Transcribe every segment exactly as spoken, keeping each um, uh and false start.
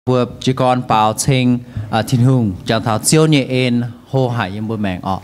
vừa chỉ còn bảo sinh thiên hùng chẳng thảo chiếu nhẹ en hô hải yên bôi mèng ọ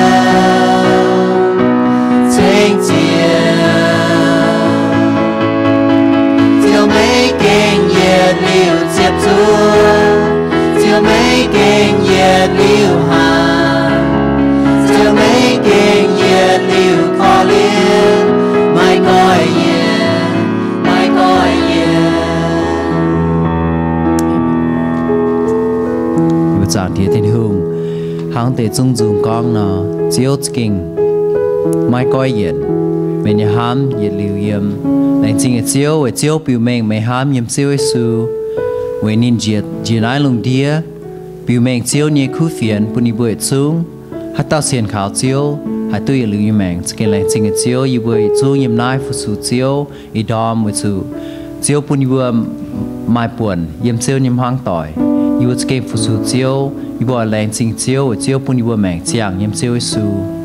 Take nhiệt liu hàng giờ mấy kinh nhiệt liu khó liên mai coi nhiệt mai coi nhiệt vừa giảng địa thiên hùng hàng tề trung dung con nó chiếu kinh mai coi nhiệt mình nhà ham nhiệt liu yếm lại chính chiếu với chiếu biểu mình mình ham yếm chiếu Giêsu với nín nhiệt nhiệt ai lùng đĩa biểu mình chiếu như khu phiền bún đi bơi xuống hát tao xiên khảo chiếu hát tôi lưu yếm mình cái lại chính chiếu như bơi xuống yếm nai phụ su chiếu ý đom với su chiếu bún đi bơi mai buồn yếm chiếu yếm hoang tỏi như cái phụ su chiếu như bơi lại chính chiếu với chiếu bún đi bơi mình chiang yếm chiếu Giêsu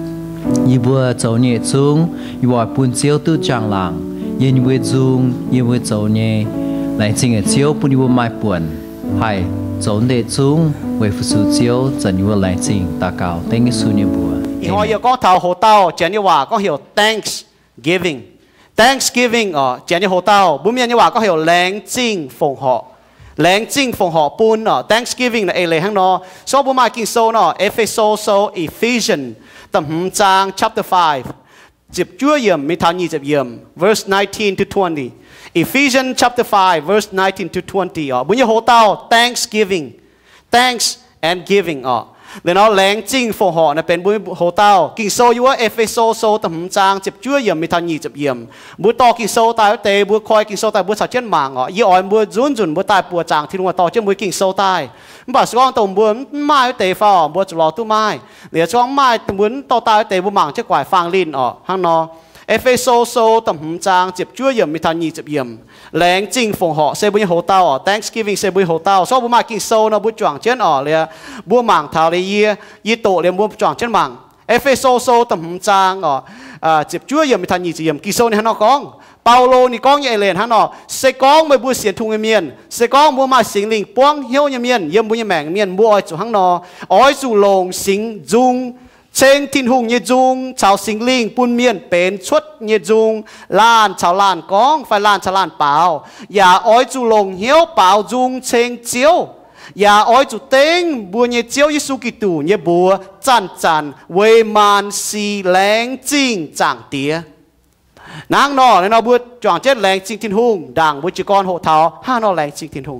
như bữa cháu nhẹ xuống như bữa bún chiếu tu trang làng như bữa dung như bữa cháu nhẹ lại chính là chiếu bún như bữa mai buồn hay cháu nhẹ xuống với phụ sự chiếu dần như bữa lại chính ta cao tên cái số như bữa họ yêu có thảo hồ tao chén như hòa có hiểu Thanksgiving Thanksgiving ở chén như hồ tao bún miên như hòa có hiểu láng chính phụng họ láng chính phụng họ bún ở Thanksgiving là lễ hang nó số bún mai kinh số nó Ephesos Ephesians tầm trang chapter five dịp chúa yểm mi thằng nhị dịp yểm verse nineteen to twenty Ephesians chapter five verse nineteen to twenty ở bún như hồ tao Thanksgiving thanks and giving ở để nó láng chính phụng họ làเป็นbún hồ tao kinh số yếu Ephesos tầm trang dịp chúa yểm mi thằng nhị dịp yểm bún to kinh số tai tê bún coi kinh số tai bún sạch trên mạng ở yếu ỏi bún run run bún tai bún trang thì luôn to trên bún kinh số tai bà con tổng bún mai tê phò bún lò tu mai để cho mai bún to tai tê bún mạng chiếc quải phang linh ở hang nó Ephesos tầm trang dịp chúa yểm mi thằng nhị dịp yểm láng chính phụng họ sẽ bún hồ tao ở Thanksgiving sẽ bún hồ tao sau bún mai kinh số nó bún choàng trên ở là bún mạng thảo là y y tổ là bún choàng trên mạng Ephesos tầm trang ở dịp chúa yểm mi thằng nhị dịp yểm kinh số này nó có Paulo ni con như lên hắn nó sẽ có mấy bữa xiên thùng như miền sẽ có mua mà sinh linh quang hiếu như miền yếm bữa như mèn miền mua chỗ hắn nó ói dù lồng sinh dung trên thiên hùng như dung chào sinh linh bún miền bền xuất như dung lan chào lan con phải lan chào lan bảoอย่า ói dù lồng hiếu bảo dung trên chiếuอย่า ói dù tên bùa như chiếu Giêsu Kitô như bùa chăn chăn về màn xì láng chính chẳng tía nàng nọ nên nó bữa chọn chết làng chính thiên hùng đảng bữa chỉ con hộ thảo ha nó làng chính thiên hùng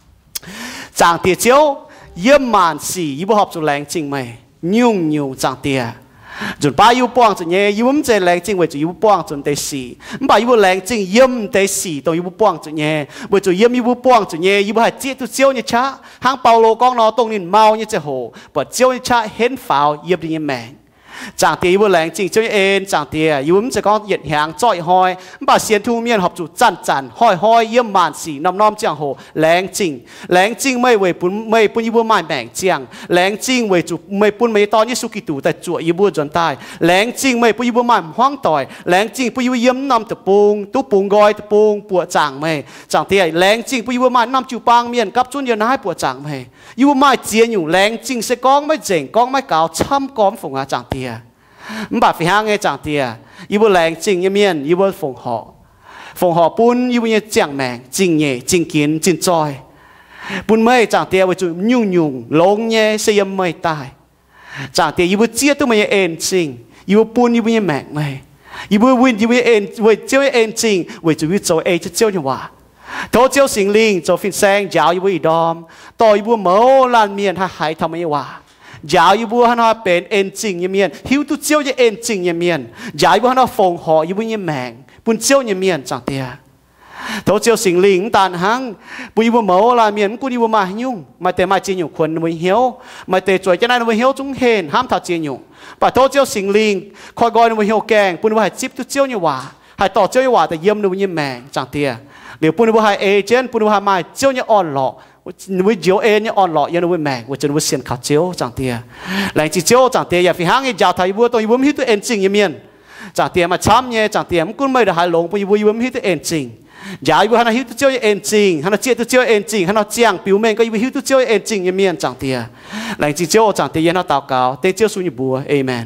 chẳng tiệt chiếu yếm màn xì yếm học rồi làng chính mày nhung nhung chẳng tiệt chuẩn ba yếm quang chuẩn nhé yếm chơi làng chính với chuẩn yếm quang chuẩn tê xì ba yếm làng chính yếm tê xì tôi yếm quang chuẩn nhé với chuẩn yếm yếm quang chuẩn nhé yếm hay chết tu chiếu như cha hang Paulo con nó tông nên mau như chơi hồ và chiếu như cha hến pháo yếm đi như mẹ chẳng tiếc bữa láng chính chơi ên chẳng tiếc yếm sẽ có hiện hàng trọi hoi bà xiên thu miên học chủ chăn chăn hoi hoi yếm màn xỉ nom nom chẳng hồ láng chính láng chính mây về bún mây bún yếm màn bảng chẳng láng chính về chủ mây bún mây to như su kỳ tủ tại chuột yếm bún chuẩn tai láng chính mây bún yếm màn hoang tỏi láng chính bún yếm nom tập bung tú bung gói tập bung bùa chẳng mây chẳng tiếc láng chính bún yếm màn năm chủ bang miên cấp chun yên hai bùa chẳng mây yếm màn chia nhủ láng chính sẽ có mấy chỉnh có mấy cáo chăm com phụng à chẳng tiếc bà phải hang nghe chẳng tiệt, yêu bữa làng chính như miền, yêu bữa phụng họ, phụng họ bún yêu như chẳng mèn, chính nhẹ, chính kiến, chính trôi, bún mây chẳng tiệt với chú nhung nhung, lông nhẹ, xây âm mây tai, chẳng tiệt yêu bữa chia tôi mày ên chính, yêu bún yêu như mèn mày, yêu bữa win yêu ên, với chiếu ên chính, với chú biết cho ên cho chiếu như hòa, thấu chiếu sinh linh, cho phiên sang giáo yêu bữa đom, tôi yêu bữa mẫu lan miền hay hay thầm như hòa. giáo yêu bùa hắn họเป็นเอ็นจริงยังมีหิวตุเจียวยังเอ็นจริงยังมีย้ายบùhắn họฟงhọอยู่บนยังแมงบนเจียวยังมีจังเตียthấu chiều sinh linh tàn hăng bùi bùa mẫu là miền bùi bùa mà nhung mà tề mà chỉ nhung quần mới hiếu mà tề chuối cho nên mới hiếu chúng hèn ham thảo chỉ nhung và thấu chiều sinh linh coi gọi mới hiếu kèng bùi bùa hay chip tu chiều như hòa hay tỏ chiều như hòaแต่เยี่ยมนู่นยังแมงจังเตียเดี๋ยวบùi bùa hayเอเจนบùi bùaมาเจียวnhưอ่อนหล่อnuôi chiếu ên như on lọ như nuôi mèn, nuôi chân nuôi xiên khát chiếu chẳng tiề, lại chỉ chiếu chẳng tiề, ya phi hang cái giáo thầy bùa tôi bùa hít tôi ên chinh như miền, chẳng tiề mà chăm nhé chẳng tiề, cũng mấy được hai lồng bùa bùa bùa hít tôi ên chinh, giáo bùa hắn hít tôi chiếu như ên chinh, hắn chia tôi chiếu ên chinh, hắn chiang biểu mèn có bùa hít tôi chiếu ên chinh như miền chẳng tiề, lại chỉ chiếu chẳng tiề nó tạo cao, tê chiếu xuống như bùa, amen.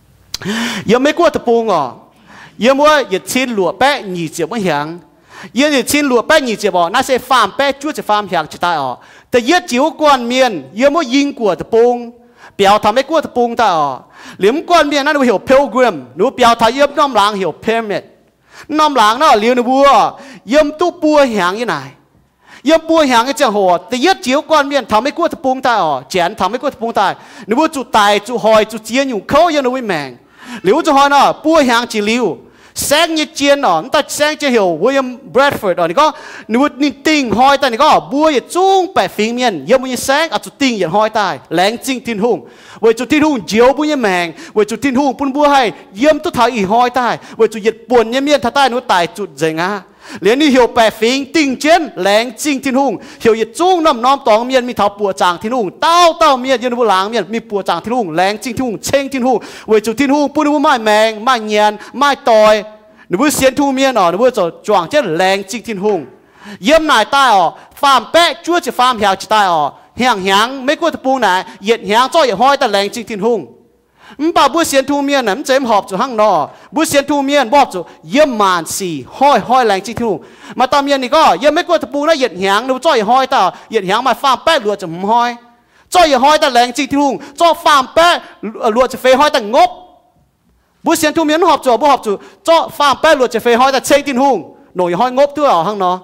Giờ mấy qua tập bùa ngọ, giờ mua giờ chín lụa bé nhị chiếu mới hàng. yên thì xin lụa bé nhị chỉ bỏ nó sẽ farm bé chúa sẽ farm hàng chỉ tai ởแต่ yết chiếu quan miền yên mỗi yên của tập bông 表他没过的崩的哦，连冠面那都有 pilgrim， 如表他叶น้ำหลัง有 pyramid， น้ำหลัง那连的บัว叶都บัว响一来，叶บัว响一只火，第一招冠面他没过的崩的哦，剪他没过的崩的，你不做大做害做尖用口也都会命，留做害呢บัว响只留。sáng như chiên nó ta sáng chưa hiểu William Bradford rồi có nếu như tình hoi ta có bùa như chung bẻ phim miền giống như sáng à chú tình như hoi ta lén chinh thiên hùng với chú thiên hùng chiếu bùa như mèng với chú thiên hùng bún bùa hay yếm tôi thấy ý hoi ta với chú nhiệt buồn như miền ta ta nó tài chút dày ngã liền đi hiểu bẻ phim tình chiến lén chinh thiên hùng hiểu nhiệt chung nằm nóm tòng miền mi thảo bùa chàng thiên hùng tao tao miền như bùa láng miền mi bùa chàng thiên hùng lén chinh thiên hùng chênh thiên hùng với chú thiên hùng bún bùa mai mèng mai nhàn mai tòi nếu bữa xiên thu miên ở nếu bữa rồi choàng chết leng chinh thiên hùng yếm nải tai ở farm bé chúa chỉ farm heo chỉ tai ở hàng hàng mấy cô tập buông này nhiệt hàng cho nhiệt hoi ta leng chinh thiên hùng bảo bữa xiên thu miên này chém họp chỗ hang nọ bữa xiên thu miên bọp chỗ yếm màn xì hoi hoi leng chinh thiên hùng mà tao miên này có yếm mấy cô tập buông này nhiệt hàng nếu cho nhiệt hoi ta nhiệt hàng mà farm bé lúa chấm hoi cho nhiệt hoi ta leng chinh thiên hùng cho farm bé lúa chỉ phê hoi ta ngốc bữa sáng thu miến họp chỗ bữa họp chỗ cho farm bé luật chỉ phải hỏi là chơi tin hùng nổi hỏi ngốc thưa ở hang nó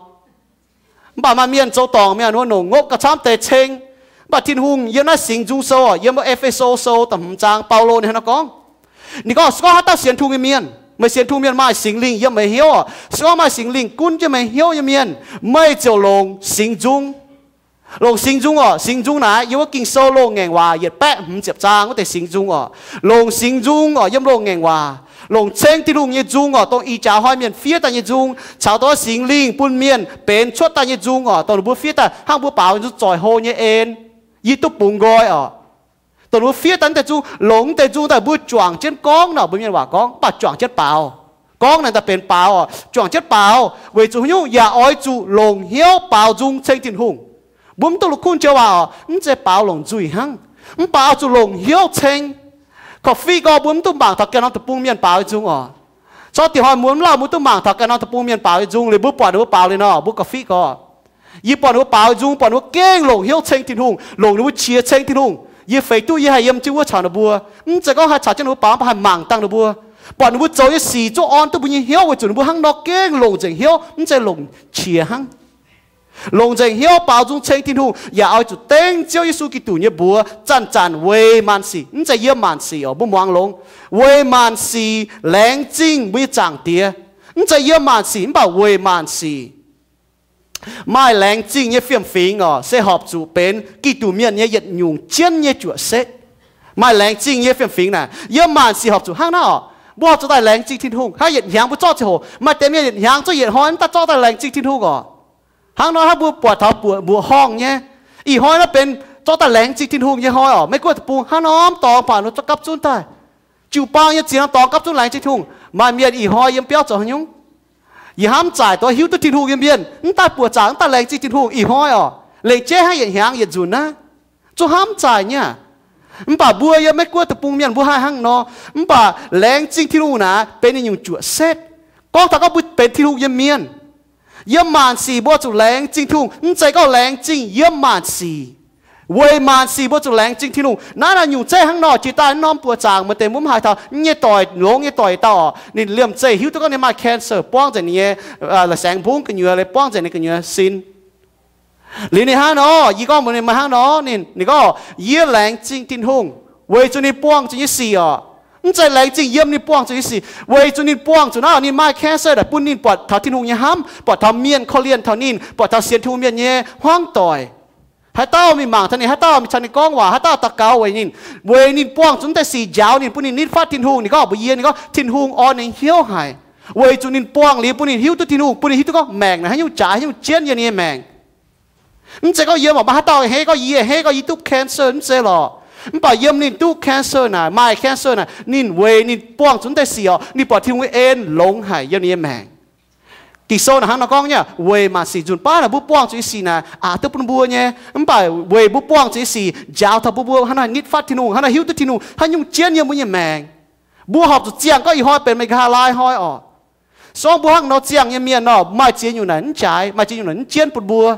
bà mà miền châu tòng miền nó nổi ngốc cả trăm tệ chênh bà tin hùng yên nó sinh dung sâu à yên nó Ephesos sâu tầm trang Paulo này nó có nị có có hát ta sáng thu miền mày sáng thu miền mai sinh linh yên mày hiếu à có mai sinh linh cún cho mày hiếu yên miền mày chiều lồng sinh dung lồng sinh dung à sinh dung này yêu kinh sâu lồng ngàn hòa nhiệt bé không chẹp trang có thể sinh dung à lồng sinh dung à yếm lồng ngàn hòa lồng chênhที่ลุงnhiệt dung à tông y cháo hai miền phía ta nhiệt dung cháo đó sinh linh bún miền bên chốt ta nhiệt dung à tông bữa phía ta hang bữa bảo như tròi hồ như ên y túc bùng gọi à tông bữa phía ta dung lồng ta dung ta bữa choàng trên con nào bữa miền hòa con bà choàng chết bảo con này ta bên bảo à choàng chết bảo về chủ nhungอย่าอ้อยจูลงเหี้ยวเปล่าจุงเชงตินหงบุ้มตัวลูกคุณเจ้าว่ามันจะเปล่าลงจุยหังมันเปล่าจุลงเหี้ยวเชงกาแฟก็บุ้มตุ้มบางถักกันเอาตะปูเมียนเปล่าจุงอ๋อชอบตีหอยม้วนเล่าบุ้มตุ้มบางถักกันเอาตะปูเมียนเปล่าจุงเลยบุ้มปอดหรือเปล่าเลยเนาะบุ้มกาแฟก็ยี่ปอดหรือเปล่าจุงปอดหรือเก้งลงเหี้ยวเชงตินหงลงหรือว่าเชียเชงตินหงยี่เฟยตู้ยี่หายยำจิ้วว่าชาวนาบัวมันจะก็หาชาวเจ้าหนูเปล่าหาหมั่งตั้งหนูบัวปอดหนูบัวโจยสี่โจออนตัวบุญเหี้ยวไว้จุดหนูบัวหังนอกเก้งลงจังเหี้ยวมันจะลงเชียหังลงใจเหี้ยวเปล่าจงเชงทิ้งหูอย่าเอาจุดเต้งเจ้าเยซูกิตูเนี่ยบัวจันจันเวมันสีนั่นจะเยี่ยมมันสีอ๋อบุ้มวางลงเวมันสีแรงจริงวิจังเตียนั่นจะเยี่ยมมันสีนั่นบอกเวมันสีไม่แรงจริงเนี่ยเฟี้ยมฟิงอ๋อเสหอบจูเป็นกิตูเมียนเนี่ยหยัดยุงเจียนเนี่ยจั่วเสไม่แรงจริงเนี่ยเฟี้ยมฟิงน่ะเยี่ยมมันสีหอบจูห้างน่ะอ๋อบัวจะได้แรงจริงทิ้งหูถ้าหยัดหางบุจ้อเจ้าไม่เต็มเนี่ยหยัดหางจะหยัดหอยนั่นจ้อได้แรงจริงทิ้งหูอ๋อหางน้อยถ้าบัวปวดเท้าปวดบัวห้องเนี่ยอีห้อยนั่นเป็นเจ้าตาแหลงจิกทิ้งหูยี่ห้อยอ๋อไม่กลัวตะปูหางน้อมต่อผ่านรถจะกับจุนตายจิ๋วปางยังจีนต่อกับจุนแหลงจิกทิ้งมาเมียนอีห้อยยังเปี้ยวจ่อหยุ่งยี่ห้ามจ่ายตัวหิวตัวทิ้งหูยังเบียนนั่นตาปวดจ่ายนั่นตาแหลงจิกทิ้งหูอีห้อยอ๋อเลยเจ๊ให้ยังหางยังจุนนะจะห้ามจ่ายเนี่ยมันป่าบัวยังไม่กลัวตะปูเมียนบัวให้หางน้อมันป่าแหลงจิกทิ้งหูนะเป็นอย่างจั่วเซ็ตกองถ้าก็เป็นทิ้งหูยังเมียนเยี่ยมมานสีบัวจุแรงจริงทุ่งนั่นใจก็แรงจริงเยี่ยมมานสีเวมานสีบัวจุแรงจริงที่นุ่งนั่นน่ะอยู่ใจข้างนอกจีตาน้อมปวดจางมาเต็มมุ้มหายเท้าเนี่ยต่อยหลงเนี่ยต่อยต่อนี่เลื่อมใจหิวตัวก็เนี่ยมาแคนเซอร์ป้องใจเนี่ยแสงพุ่งกันอยู่อะไรป้องใจเนี่ยกันอยู่ซินหรือในห้างนอยี่ก็เหมือนในมาห้างนอนี่นี่ก็เยี่ยแรงจริงที่ทุ่งเวจุนี่ป้องจุนี่สีอ่ะนั่นใจแรงจริงเยี่ยมนี่ป้องจุนี่สีเวจุนี่ป้องจุน่านี่มาแค่เสื้อแต่ปุ่นนี่ปวดเท้าที่นุ่งเนี่ยห้ำปวดเท้าเมียนเขาเลียนเท้านี่ปวดเท้าเสียนทูเมียนเนี่ยห้องต่อยให้เต้ามีหมางท่านี่ให้เต้ามีชันในกองว่าให้เต้าตะเกาไว้นี่เวนี่ป้องจุนแต่สียาวนี่ปุ่นนี่นิดฟาดทินหุงนี่ก็เอาไปเยี่ยนนี่ก็ทินหุงอ่อนในเหี้ยวหายเวจุนี่ป้องหรือปุ่นนี่หิวตัวทินหุงปุ่นนี่หิวตัวก็แมงนะให้ยุ่งจ่ายให้ยุ่งเจียนอย่างนี้แมงนั่นใจก็เยี่ยมบอกมาให้เต้าเฮ้ก็เยี่ยเฮ้ก็ยี่ตุ๊กแคนเซอร์นั่นใจหรอมันป่าเยี่ยมนี่ตู้แคนเซอร์น่ะไม่แคนเซอร์น่ะนี่เวนี่ป้องจนได้เสียนี่ปอดทิ้งไว้เอ็นหลงหายยังนี่แมงติโซนะฮะนักกองเนี่ยเวมาสีจุนป้าน่ะบุป้องจุยสีน่ะอาตุปนบัวเนี่ยมันป่าเวบุป้องจุยสียาวทับบัวฮะน่ะนิดฟัดทิ้งนู่นฮะน่ะหิวตัวทิ้งนู่นฮะยุ่งเจียนยังมึงยังแมงบัวหอบจุดเจียงก็อีห้อยเป็นไม่กล้าลายห้อยออกสองบัวหังนอเจียงยังเมียนนอไม่เจียนอยู่ไหนจ่ายไม่เจียนอยู่ไหนเจียนปนบัว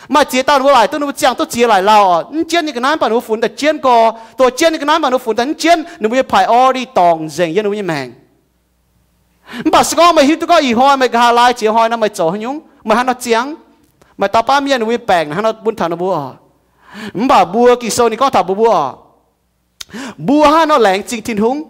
mà chia tao nó lại tôi nó chẳng tôi chia lại lao chiến như cáiนั้นbà nó phunแต่chiến co tôi chiến như cáiนั้นbà nó phunแต่chiến nó mới priority tòng dành như nó mới mèn bà sco mà hiểu tôi có ý hoi mà cái lai chia hoi nó mà chỗ nhúng mà hắn nó chiang mà tao ba miên nó mới bèn hắn nó buôn thằng nó bua bà bua kỳ sâu này có thằng bua bua bua hắn nó lẹng chính thiên hung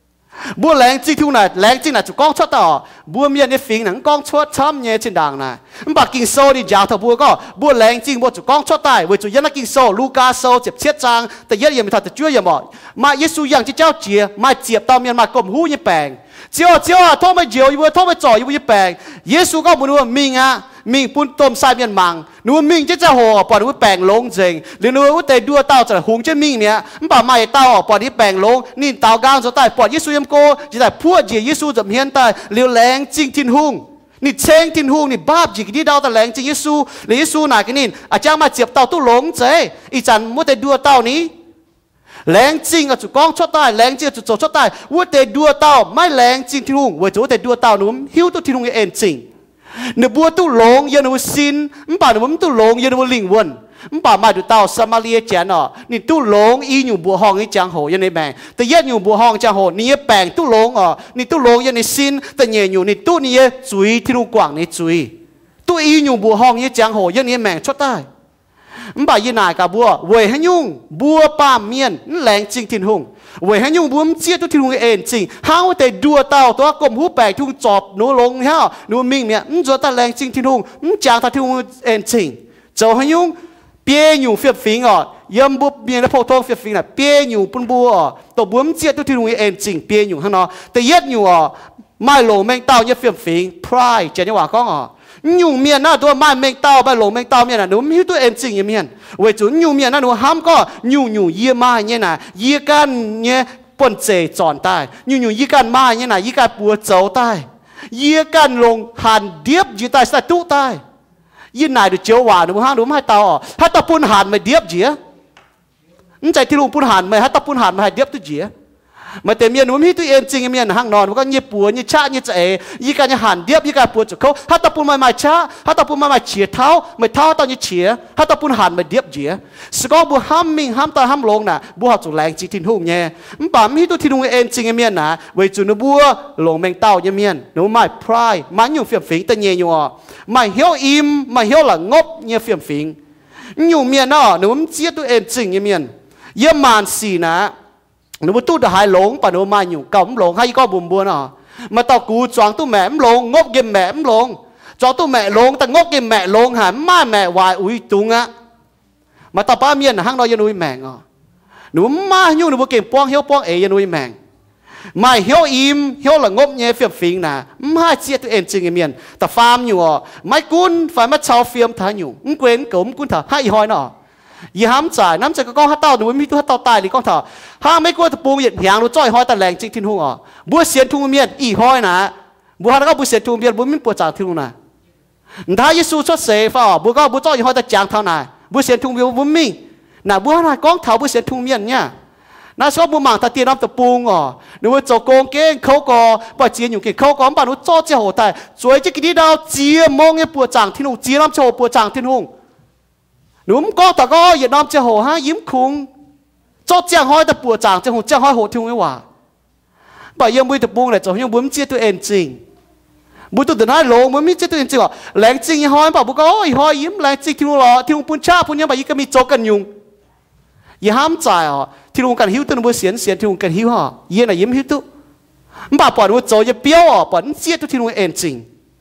bua lẹng chính thiên này lẹng chính là chủ con chót tao bua miên cái phình nắng con chót chấm nhẹ trên đàng này bà kinh sâu đi giáo thằng bua có bua lẹng chính bua chủ con chót tai với chủ nhân nó kinh sâu Luca sâu chép chết trangแต่ยัดยังไม่ทันแต่ช่วยยังบอกมาเยซูยังที่เจ้าเจียมาเจียบตาเมียนมากลมหูยี่แปงเจียวเจียวโทษไม่เจียวอยู่โทษไม่จ่ออยู่ยี่แปงเยซูก็บอกว่ามิงอ่ะมิงปุ่นต้มใส่เมียนมังนู้นมิงจะจะห่อปอดว่าแปงลงเจงหรือนู้นว่าแต่ดัวเต้าจะหุงจะมิงเนี่ยมันป่าไม่เต้าปอดที่แปงลงนี่เต้ากลางจะตายปอดเยซูยมโกจะได้พวดเจียเยซูจะเฮียนตายเลี้ยวแรงจริงทินหุงนี่เชงทินหุงนี่บ้าจีกี่ดาวแต่แรงจริงเยซูหรือเยซูไหนกันนี่อาจารย์มาเจียบเต้าตู้หลงเจอีจันว่าแต่ดัวเต้านี้แรงจริงอ่ะจุกองชดใต้แรงจริงจุดโจชดใต้ว่าแต่ดัวเต้าไม่แรงจริงทินหุงว่าจุแต่ดัวเต้าหนุ่มหิวตัวทินหุงเองจริงเนื้อบัวตู้หลงยันวัวซินมันป่าเนื้อมันตู้หลงยันวัวลิงวนมันป่ามาดูเต้าสมาเลียเจนอ่ะนี่ตู้หลงอีอยู่บัวห้องนี่จังโหยันในแบงแต่ยันอยู่บัวห้องจังโหนี่แปลงตู้หลงอ่ะนี่ตู้หลงยันในซินแต่เนี่ยอยู่นี่ตู้นี่จุยที่ลูกกว่างนี่จุยตู้อีอยู่บัวห้องนี่จังโหยันนี่แมงชดใต้มันป่ายีนายกับบัวเวยให้ยุ่งบัวป่าเมียนแรงจริงทินหงเวยให้ยุ่งบัวมันเจี๊ยตัวทินหงเองจริงห้าวแต่ดัวเต้าตัวกลมหูแปลกทุ่งจอบหนูลงเฮ้าหนูมิงเนี่ยมันจะตาแรงจริงทินหงมันจางตาทินหงเองจริงเจ้าให้ยุ่งเปียอยู่เฟียบฟิงอ่ะยำบุบเมียนพอทองเฟียบฟิงน่ะเปียอยู่ปุ่นบัวอ่ะตัวบัวมันเจี๊ยตัวทินหงเองจริงเปียอยู่ข้างนอกแต่เย็ดอยู่อ่ะไม่หลงแมงเต้าเนี่ยเฟียบฟิงพรายเจนี่ว่าก้องอ่ะอยู่เมียนน่ะตัวไม่แมงเต้าไปหลงแมงเต้าเมียน่ะหนูไม่รู้ตัวเองจริงยังเมียนเวจุนอยู่เมียนน่ะหนูห้ามก็อยู่อยู่เยี่ยมาเนี่ยน่ะเยี่ยกันเนี่ยปนเจจอนใต้อยู่อยู่ยี่กันมาเนี่ยน่ะยี่กันปัวเจ้าใต้เยี่ยกันลงหันเดียบยี่ใต้ใส่ตู้ใต้ยี่นายดูเจียวหวานหนูห้ามหนูไม่ให้เต้าอ่ะถ้าตะปุ่นหันไม่เดียบเจี๋ยนั่นใจที่ลุงปุ่นหันไม่ถ้าตะปุ่นหันไม่ให้เดียบตัวเจี๋ยมาแต่เมียหนูมีตัวเองจริงเมียนห้างนอนมันก็เงียบปัวเงียบชาเงียบเอ๋ยี่การหันเดียบยี่การปัวจุกเขาถ้าตะปุ่นไม่มาช้าถ้าตะปุ่นไม่มาเฉียเท้าไม่เท้าตอนยี่เฉียถ้าตะปุ่นหันไม่เดียบเจี๋ยสกอบัวห้ามมิงห้ามตาห้ามลงน่ะบัวหักจุแรงจริงทิ้งหุ่งเนี่ยมันป่ามีตัวทิ้งหุ่งเองจริงเมียนน่ะเวจุนบัวหลงแมงเต้าเมียนหนูไม่พรายมันอยู่เฟียมฟิงแต่เงียอยู่อ่ะไม่เหี้ยวอิ่มไม่เหี้ยวหลังงบเงียเฟียมฟิงอยู่เมียนน่ะหนูมันเจี๊ยตัวเองจริงเมียนเยี่ยมมานสีนะหนูตู้หายหลงป่ะหนูมาอยู่เก่าหลงให้ก็บุ่มบัวน่ะมาต่อกูจองตู้แม่หลงงบเกมแม่หลงจองตู้แม่หลงแต่งบเกมแม่หลงหาม่าแม่วายอุ้ยตุงอ่ะมาต่อป้าเมียนห้างนอยยันอุ้ยแมงอ่ะหนูมาอยู่หนูเกมป้องเหี้ยวป้องเอยันอุ้ยแมงไม่เหี้ยวอิ่มเหี้ยวหลังงบเงี้ยเฟียมฟิงน่ะไม่เจี๊ยตัวเองจริงเมียนแต่ฟาร์มอยู่อ่ะไม่กุ้นฝ่ายมาชาวเฟียมถ่ายอยู่มึงเกวนเก๋มกุ้นเถอะให้หอยน่ะยี่ห้ามจ่ายน้ำใจก็ก้องฮัตเต้าหนูไม่มีตัวฮัตเต้าตายหรือก้องเถอะห้ามไม่กลัวตะปูเหยียดหางหนูจ้อยหอยแต่แรงจริงทิ้งหัวบัวเสียนทุ่งเมียนอีหอยนะบัวฮัตก็บัวเสียนทุ่งเมียนบัวไม่ปวดจางทิ้งหัวนะถ้าเยซูชดเสฟ้าบัวก็บัวจ้อยหอยแต่จางเท่าไหนบัวเสียนทุ่งเมียนบัวมิ่งน่ะบัวฮัตก้องเถาบัวเสียนทุ่งเมียนเนี่ยน่าชอบบัวหมางตาเตียน้ำตะปูอ๋อหนูว่าโจโกงเก่งเขาก็ปล่อยเจียนอยู่เก่งเขาก็ป่าหนูจ้อเจ้าหัวแต่สวยจะกินดีดาวเจียมองเนี่ยปวดจางทิ้งหัวเจียน้ำโชว์ปวดจางทิ้งหัวหนูก็แต่ก็อย่านอมเจ้าหัวฮะยิ้มคุ้งจ้าเจ้าห้อยแต่ปวดจางเจ้าหัวเจ้าห้อยหัวทิ้งไว้ว่าป่ายังบุยตะปูเลยจ้ายังบุ้มเจี๊ยตัวเองจริงบุยตัวเดินให้ลงมันไม่เจี๊ยตัวเองจริงหรอแรงจริงยังห้อยป่าบุก็โอ้ยห้อยยิ้มแรงจริงทิ้งหัวหรอทิ้งปุ่นชาปุ่นยังป่ายิ่งก็มีโจกันยุงอย่าห้ามใจอ่ะทิ้งกันหิวตัวบุยเสียนเสียนทิ้งกันหิวห่อเย็นอ่ะยิ้มหิวตัวมันป่าปล่อยว่าโจจะเปี้ยวอ่ะป่ามันเจี๊ยตัวทิ้งเองจริง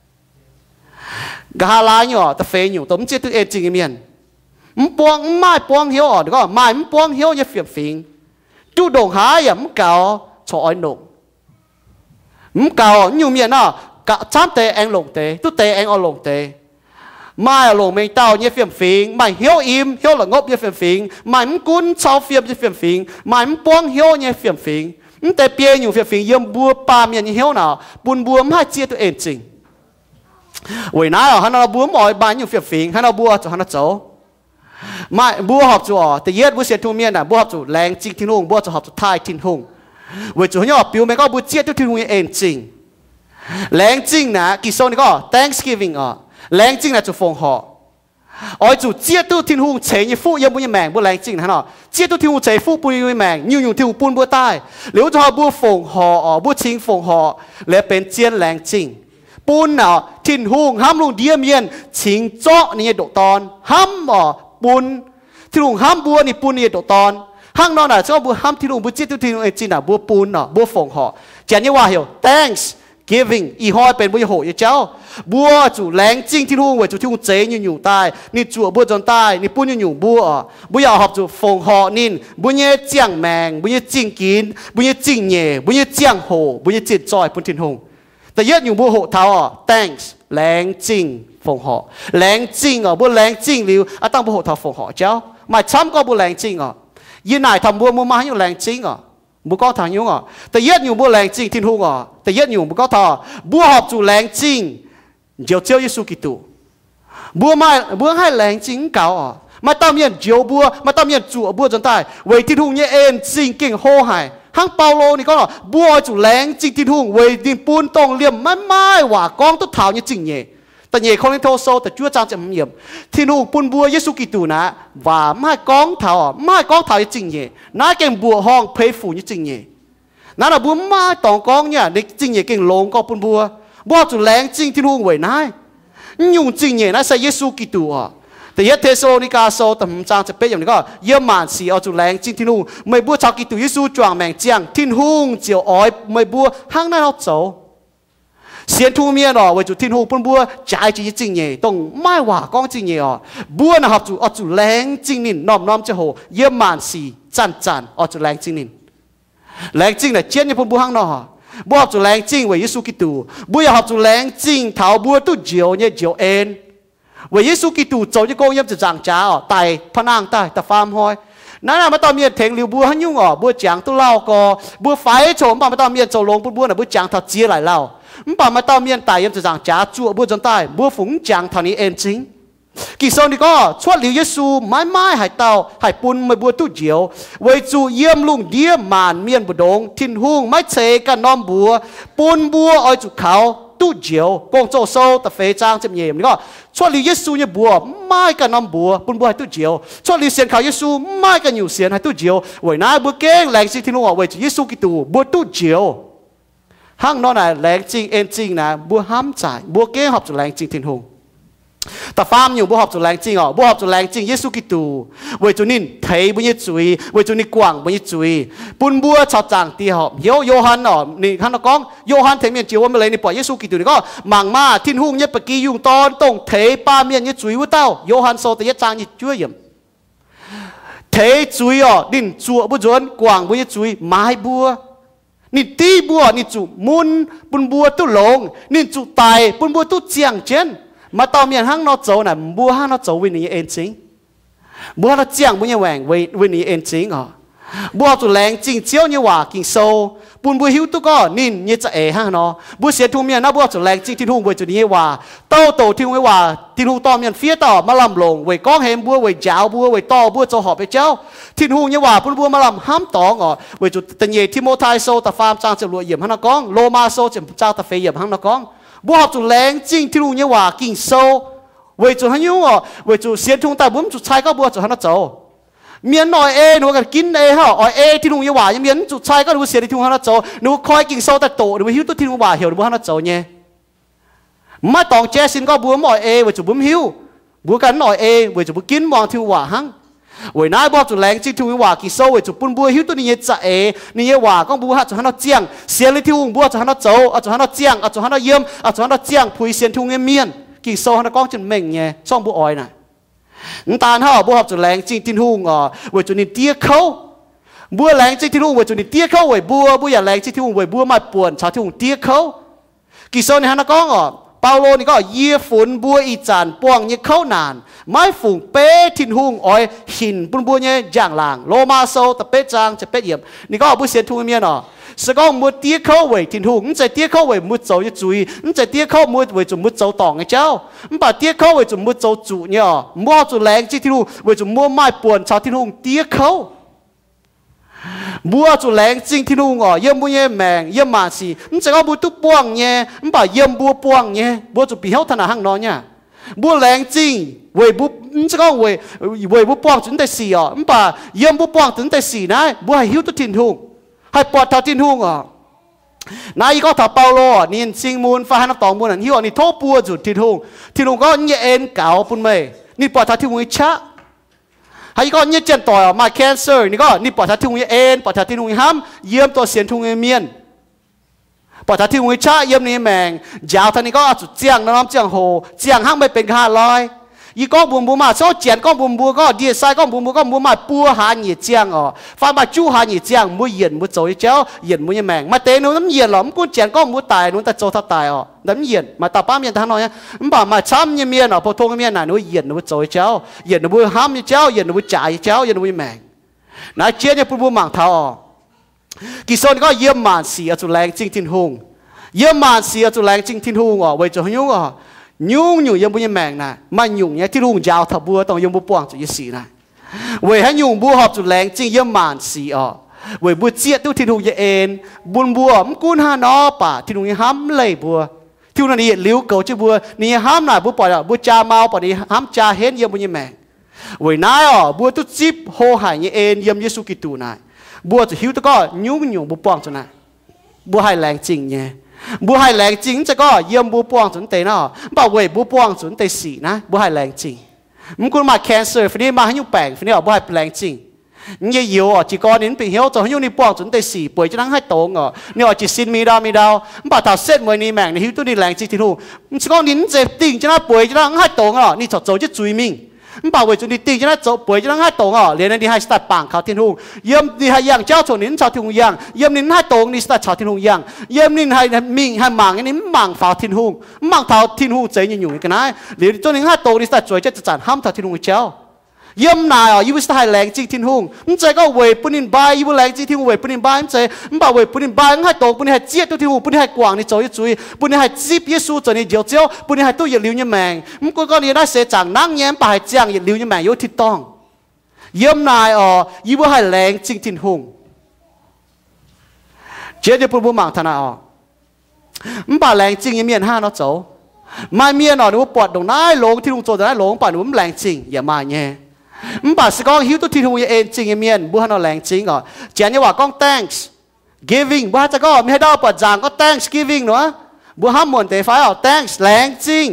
กะฮาลายอยู่แต่เฟยอยู่ตัวมันเจี๊ยตัวเองจริงเมียนมันปวงไม่ปวงเหี้ยวอ่ะก็ไม่มันปวงเหี้ยวยังเฟียบฟิงดูดงหายอ่ะมันเก่าชอยหนุ่มมันเก่าอยู่เมียน่ะกะจ้ามเตะเองหลงเตะตู้เตะเองเอาหลงเตะไม่หลงเมงเต้ายังเฟียบฟิงไม่เหี้ยวอิ่มเหี้ยวหลังงบยังเฟียบฟิงไม่มันกุ้นชาวเฟียบยังเฟียบฟิงไม่มันปวงเหี้ยวยังเฟียบฟิงมันแต่เปียอยู่เฟียบฟิงยังบัวปามยังเหี้ยวน่ะปุ่นบัวไม่เจี๊ยตัวเองจริงวันนั้นอ่ะฮันเราบัวหมอยบานอยู่เฟียบฟิงฮันเราบัวจะฮันเราโจไม่บัวหอบจูอ๋อแต่เย็ดบัวเสียทุ่งเมียนน่ะบัวหอบจูแรงจริงทิ้งหุ่งบัวจะหอบจูท้ายทิ้งหุ่งเวจูเนี่ยปิวแม่ก็บัวเจี๊ยดทิ้งหุ่งเองจริงแรงจริงนะกิโซนี่ก็ Thanksgiving อ๋อแรงจริงนะจะฟงหอ ôi chủ chia tu thiên hùng chế như phụ yêu bún như mèng bún lành chinh hả nọ chia tu thiên hùng chế phụ bún như mèng nhiều nhiều thiên hùng bún bún tai nếu cho bún phồng họ bún chính phồng họ lẽ bên chiên lành chinh bún nào thiên hùng ham luôn điềm yên chính chó này độ ton ham ở bún thiên hùng ham bún này bún này độ ton hang nọ là cho bún ham thiên hùng bún chia tu thiên hùng chinh là bún bún nọ bún phồng họ chả nhưว่าhiểu thanks giving อีห้อยเป็นบุญโหยเจ้าบัวจู่แรงจริงที่รุ่งไว้จู่ที่หุ่นเจอยู่อยู่ใต้นี่จู่บัวจนใต้นี่ปุ้นอยู่อยู่บัวบัวอยากหอบจู่ฟงหอนินบัวเนี่ยเจียงแมงบัวเนี่ยจิงกินบัวเนี่ยจิงเย่บัวเนี่ยเจียงโหบัวเนี่ยจิตจอยปุ้นทินหงแต่เยอะอยู่บัวโหเท้าอ่ะ thanks แรงจริงฟงหอแรงจริงอ่ะบัวแรงจริงหรืออ่ะตั้งบัวโหเท้าฟงหอเจ้าหมายช้ำก็บัวแรงจริงอ่ะยืนไหนทำบัวมัวมาให้อยู่แรงจริงอ่ะบัวก็ทางยุ่งอ่ะแต่เยอะอยู่บัวแรงจริงทินหงอ่ะแต่เยอะอยู่บัวก็ทอบัวหอบจู่แรงจริงเจียวเจียวเยซูกิตูบัวไม่บัวให้แรงจริงเก่าอ่ะไม่ต้องมีเจียวบัวไม่ต้องมีจู่บัวจนตายเวทีทุ่งเนี่ยเอ็นจริงเก่งโหหายห้างเปาโลนี่ก็บัวจู่แรงจริงที่ทุ่งเวทีปูนตรงเลี่ยมไม่ไม่หว่ากองตุ๊ดเท้าเนี่ยจริงเนี่ยแต่เนี่ยคนที่โทโซแต่ชั่วจางจะไม่เยี่ยมที่นู่นปูนบัวเยซูกิตูนะว่าไม่กองเท้าไม่กองเท้าเนี่ยจริงเนี่ยน่าเก่งบัวห้องเพย์ฟูเนี่ยจริงเนี่ยนั่นแหละบัวไม่ต่อกองเนี่ยในจริงเนี่ยเก่งลงก็ปูนบัวบัวจู่แรงจริงที่นู่นไว้นายยุ่งจริงเนี่ยนะใส่เยซูกิตูอ่ะแต่เยเทโซนิกาโซแต่ผมจางจะเป็นอย่างนี้ก็เยี่ยมมานสีเอาจู่แรงจริงที่นู่นไม่บัวชาวกิตูเยซูจวงแมงเจียงทิ้นหุ่งเจียวอ้อยไม่บัวห้างนั่นเอาโจเสียนทุ่งเมียหน่อไว้จู่ทิ้นหุ่งปนบัวใจจริงจริงเนี่ยต้องไม่หว่ากองจริงเนี่ยอ่ะบัวนะครับจู่เอาจู่แรงจริงนี่น้อมน้อมจะโหเยี่ยมมานสีจันจันเอาจู่แรงจริงนี่แรงจริงเนี่ยเจียนเนี่ยปนบัวห้างหน่อบัวจู่แรงจริงไว้เยซูกิตูบัวอยากจู่แรงจริงเท้าบัวตู้เจียวเนี่ยเจียวเอ็นไว้เยซูกิตูโจจะโกยำจะจางจ้าอ่ะไต่พนังไต่แต่ฟาร์มหอยนั่นน่ะมาตอนเมียนเถงลิวบัวหันยุ่งอ่ะบัวจางตู้เล่าก็บัวไฟโฉมป่ะมาตอนเมียนโจลงปุ่นบัวน่ะบัวจางทัดเจียหลายเล่ามันป่ะมาตอนเมียนไต่ยำจะจางจ้าจู่บัวจนใต้บัวฝูงจางเท่านี้เองจริงกี่โซนนี่ก็ชวดลิวเยซูไม้ไม้หายเตาหายปุ่นไม่บัวตู้เจียวไว้จู่เยี่ยมลุงเยี่ยมมานเมียนบุดงทิ้นหุ่งไม่เชกันน้อมบัวปุ่นบัวอ้อยจู่เขาตู้เจียวกงโจโซแต่เฟจางจะเยี่ยมนี่ก็ชวดลิวเยซูเนี่ยบัวไม่กันน้อมบัวปุ่นบัวให้ตู้เจียวชวดลิวเสียนเขาเยซูไม่กันอยู่เสียนให้ตู้เจียวไว้นายบัวเก่งแรงจริงทิ้นหุ่งไว้จู่เยซูกิตูบัวตู้เจียวห้างนอนไหนแรงจริงเอ็นจริงนะบัวห้ามจ่ายบัวเก่งหอบจู่แรงจริงทิ้นหุ่งแต่ฟาร์มอยู่บัวหอบจุดแรงจริงอ่ะบัวหอบจุดแรงจริงเยซูกิตูเวจุนินเทยบุญยจุยเวจุนิกว่างบุญยจุยปุ่นบัวชาวจางตีหอบโยโยฮันอ่ะนี่ฮันนักกองโยฮันเทเมียนจิวว่าเมื่อไรนี่ปล่อยเยซูกิตูนี่ก็มังมาทิ้นหุ่งเนี่ยปะกี้ยุงตอนตรงเทยป้าเมียนเนี่ยจุยว่าเต้าโยฮันโซแต่ยจางเนี่ยช่วยยิ่มเทยจุยอ่ะดินจัวบุญจวนกว่างบุญยจุยไม้บัวนี่ตีบัวนี่จุมุนปุ่นบัวตุลงนี่จุไตปุ่นบัวตุเจียงเจนมาตอนเมียนห้างนอโจน่ะบัวห้างนอโจวินี่เองจริงบัวเราเจียงบุญยังแหวงวินี่เองจริงอ่ะบัวจุแรงจริงเจียวเนี่ยว่ากินโซปุ่นบัวหิวตุก็นินเนี่ยจะเอห้างนอบัวเสียทุ่งเมียนนะบัวจุแรงจริงที่ทุ่งบัวจุนี้ว่าโตโตที่ทุ่งว่าที่ทุ่งต่อเมียนเฟี้ยต่อมาลำลงเว้ก้องเห็นบัวเว้จ้าวบัวเว้ต่อบัวโจหอบไปเจ้าที่ทุ่งเนี่ยว่าปุ่นบัวมาลำห้ามตองอ่ะเว้จุตันเยทิโมไทโซตะฟาร์มจางจะรวยเยี่ยมห้างนอกองโลมาโซจะเจ้าตะเฟยเยี่ยมห้างนอกองบัวหอบจุแรงจริงที่ลุงเนี่ยว่ากินโซเวจุฮันยุ่งอ่ะเวจุเสียนทุ่งแต่บุ้มจุดชายก็บัวจุฮันน่ะโจเมียนหน่อยเอหนูกันกินเอฮะอ๋อเอที่ลุงเนี่ยว่ายังเมียนจุดชายก็ดูเสียนที่ทุ่งฮันน่ะโจหนูคอยกินโซแต่โตหนูหิวตัวที่ลุงว่าเหี่ยวบัวฮันน่ะโจเนี่ยมาตองเจสินก็บัวหน่อยเอเวจุบุ้มหิวบัวกันหน่อยเอเวจุบุกินมองที่ว่าหังเวนายบอกจุแรงจริงที่ว่ากิโซเวจุปุ่นบัวหิวตัวนี้จะเอนี่ว่าก็บัวฮัจุฮันน่ะเจียงเสียเลยที่หุ่งบัวจุฮันน่ะโจเอาจุฮันน่ะเจียงเอาจุฮันน่ะเยี่ยมเอาจุฮันน่ะเจียงพุยเสียนทุ่งเมียนกิโซฮันน่ะก้องจนเม่งเนี่ยช่องบัวอ้อยน่ะน้ำตาลห่อบัวหอบจุแรงจริงที่หุ่งอ่ะเวจุนี่เตี้ยเขาบัวแรงจริงที่หุ่งเวจุนี่เตี้ยเขาเวบัวบัวอย่าแรงจริงที่หุ่งเวบัวมาป่วนชาวที่หุ่งเตี้ยเขากิโซเนี่ยฮันน่ะก้องอ่ะเปาโลนี่ก็เยี่ยฝนบัวอีจานป้วงเนี่ยเข้านานไม้ฝูงเป้ทิ้นหุ่งอ้อยหินปุ่นบัวเนี่ยอย่างหลางโลมาโซตะเป้จางจะเป้เยี่ยมนี่ก็บัวเสียนทุ่งเมียเนาะสกองมุดเตี้ยเข้าเวทิ้นหุ่งมันจะเตี้ยเข้าเวมุดโจยจุยมันจะเตี้ยเข้ามุดเวจุมุดโจต่องไงเจ้ามันป่าเตี้ยเข้าเวจุมุดโจจุเนี่ยมั่วจุแรงที่ทิ้นหุ่งเวจุมั่วไม้ป่วนชาวทิ้นหุ่งเตี้ยเข้าบัวจุแรงจริงที่นุ่งอ่ะเยี่ยมบัวเยี่ยมแมงเยี่ยมมาสิมันจะเอาบัวตุ๊ป้วงเนี่ยมันป่าเยี่ยมบัวป้วงเนี่ยบัวจุปีเฮาถนัดห้างนอนเนี่ยบัวแรงจริงเว้ยบุจะก็เว้ยเว้ยบุป้องจนแต่สี่อ่ะมันป่าเยี่ยมบุป้องจนแต่สี่นะบัวให้หิวตัวทินทุ่งให้ปอดเท่าทินทุ่งอ่ะนายก็ถ้าเปาโลนี่สิงมูลฟ้าให้น้ำตองมูลนั่นหิวนี่โทษปัวจุดทินทุ่งทินทุ่งก็เนี่ยเอ็นเก่าปุ่นไม่นี่ปอดเท่าทินทุ่งชะให้ก็เนี่ยเจนต่อมาแคนเซอร์นี่ก็นี่ปอดเท่าทินทุ่งเอ็นปอดเท่าทินทุ่งห้ามเยี่ยมตัวเสียนทุ่งเมียนปอดเท่าทินทุ่งชะเยี่ยมนี่แมงยาวท่านนี้ก็จุดเจียงน้ำเจียงโหเจียงห้างไม่เป็นห้าร้อยอีก็บุมบุมาโซ่เจียนก็บุมบุก็ดีไซน์ก็บุมบุก็บุมาปัวหาหนีเจียงอ๋อฟ้ามาจู้หาหนีเจียงมุเย็นมุโจยเจ้าเย็นมุยแมงมาเตะนู้นน้ำเย็นหรอมกุเจียนก็มุตายนู้นแต่โจทัดตายอ๋อน้ำเย็นมาตาป้าเมียนทางน้อยมันบอกมาช้ำเมียนอ๋อพอทงเมียนน่ะนู้นเย็นนู้นโจยเจ้าเย็นนู้นห้ามเจ้าเย็นนู้นจ่ายเจ้าเย็นนู้นแมงนายเจียนเนี่ยปุ่นบุมังเท้าอ๋อกิโซนก็เยี่ยมมานเสียจุแรงจริงทิ้งหงเยี่ยมมานเสียจุแรงจริงทิ้งหงอ๋อไว้จะยุ่งอ๋อยุ่งอยู่ยังบุญยังแมงนะมันยุ่งเนี่ยที่ลุงยาวทับบัวต้องยังบุปผงจุยสีนะเว้ยให้ยุ่งบัวหอบจุแรงจริงยังหมานสีอ่ะเว้ยบัวเจี๊ยตู้ที่ลุงยังเอ็นบุญบัวมันกุ้นหานอป่ะที่ลุงยังห้ามเลยบัวที่ลุงนี่เลี้ยวเก่าชื่อบัวนี่ห้ามหน่อยบัวปล่อยอ่ะบัวจ่าเมาป่ะนี่ห้ามจ่าเห็นยังบุญยังแมงเว้ยนายอ่ะบัวตู้จิบโหหายยังเอ็นยังเยซูกิตูนายบัวจะหิวตะก็ยุ่งยุ่งบุปผงจุนะบัวให้แรงจริงเนี่ยบัวให้แรงจริงจะก็เยี่ยมบัวปวงสุนเตนะบ่าวเว่ยบัวปวงสุนเตสีนะบัวให้แรงจริงมันคุณมาแคนเซอร์ฟินี่มาให้ยุ่งแปลงฟินี่บัวให้แรงจริงนี่เหี่ยวอ่ะจีกอนิ้นปีเหี่ยวจะให้ยุ่งนี่ปวงสุนเตสีป่วยจะนั่งให้โตงอ่ะนี่อ่ะจีซินมีดาวมีดาวบ่าวถาเส้นมวยนี่แมงนี่หิวตัวนี่แรงจริงที่นู่นมันจีกอนิ้นเจ็บติ่งจะนั่งป่วยจะนั่งให้โตงอ่ะนี่จะโจจะจุยมิงมันบ่าวเว่ยจุดนี้ติ่งจะนั่งโจป่วยจะนั่งให้โตงอ่ะเรียนนี่ให้สตาร์ปังเขาที่นู่นเยี่ยมนี่ให้ยังเจ้าชนนิ้นชาวที่นู่นยังเยี่ยมนิ้นให้โตงนี่สตาร์ชาวที่นู่นยังเยี่ยมนี่ให้มิงให้มังนี่มังฝ่าทิ้งหูมังเท้าทิ้งหูใจยังอยู่กันนะหรือตัวนึงให้โตนี่สตาร์ช่วยจะจัดห้ามเท้าทิ้งหูเจ้าเยี่ยมนายอ่ะยูวิสต์ให้แรงจริงทิ้งหูมันใจก็เวปุ่นินบายยูวิแรงจริงทิ้งหูเวปุ่นินบายมันใจมันบ่าวเวปุ่นินบายมันให้โตปุ่นินให้เจี๊ยตัวทิ้งหูปุ่นินให้กวางนี่โจยจุยปุ่นินให้จีบเยซูตัวนี้เดียวเจ้าปุ่นินให้ตู้อย่าลิ้วยังแมงมันก็ก็นี่ได้เสียจากนั่งแย้มไปเจียงอย่าลิ้วยังแมงโยทิดต้องเยี่ยมนายอ่ะยูวิให้แรงจริงทิ้งหูเจ้าเดี๋ยวปุ่นบุมังธนาอ่ะมันป่าแรงจริงยังเมียนห้าเนาะโจมาเมียนอ่ะหนูปวดตรงนั้นหลงที่ลุงโจตรงนั้นหลงป่าหนูมันแรงจริงอย่ามาแง่มันป่าสกองหิวตัวที่ลุงเองจริงยังเมียนบัวหนอแรงจริงอ่ะเจนนี่ว่าก้อง thanks giving บัวจะก็ไม่ให้ดาวปวดจางก็ thanks giving เนาะบัวห้ามหมดแต่ไฟอ่ะ thanks แรงจริง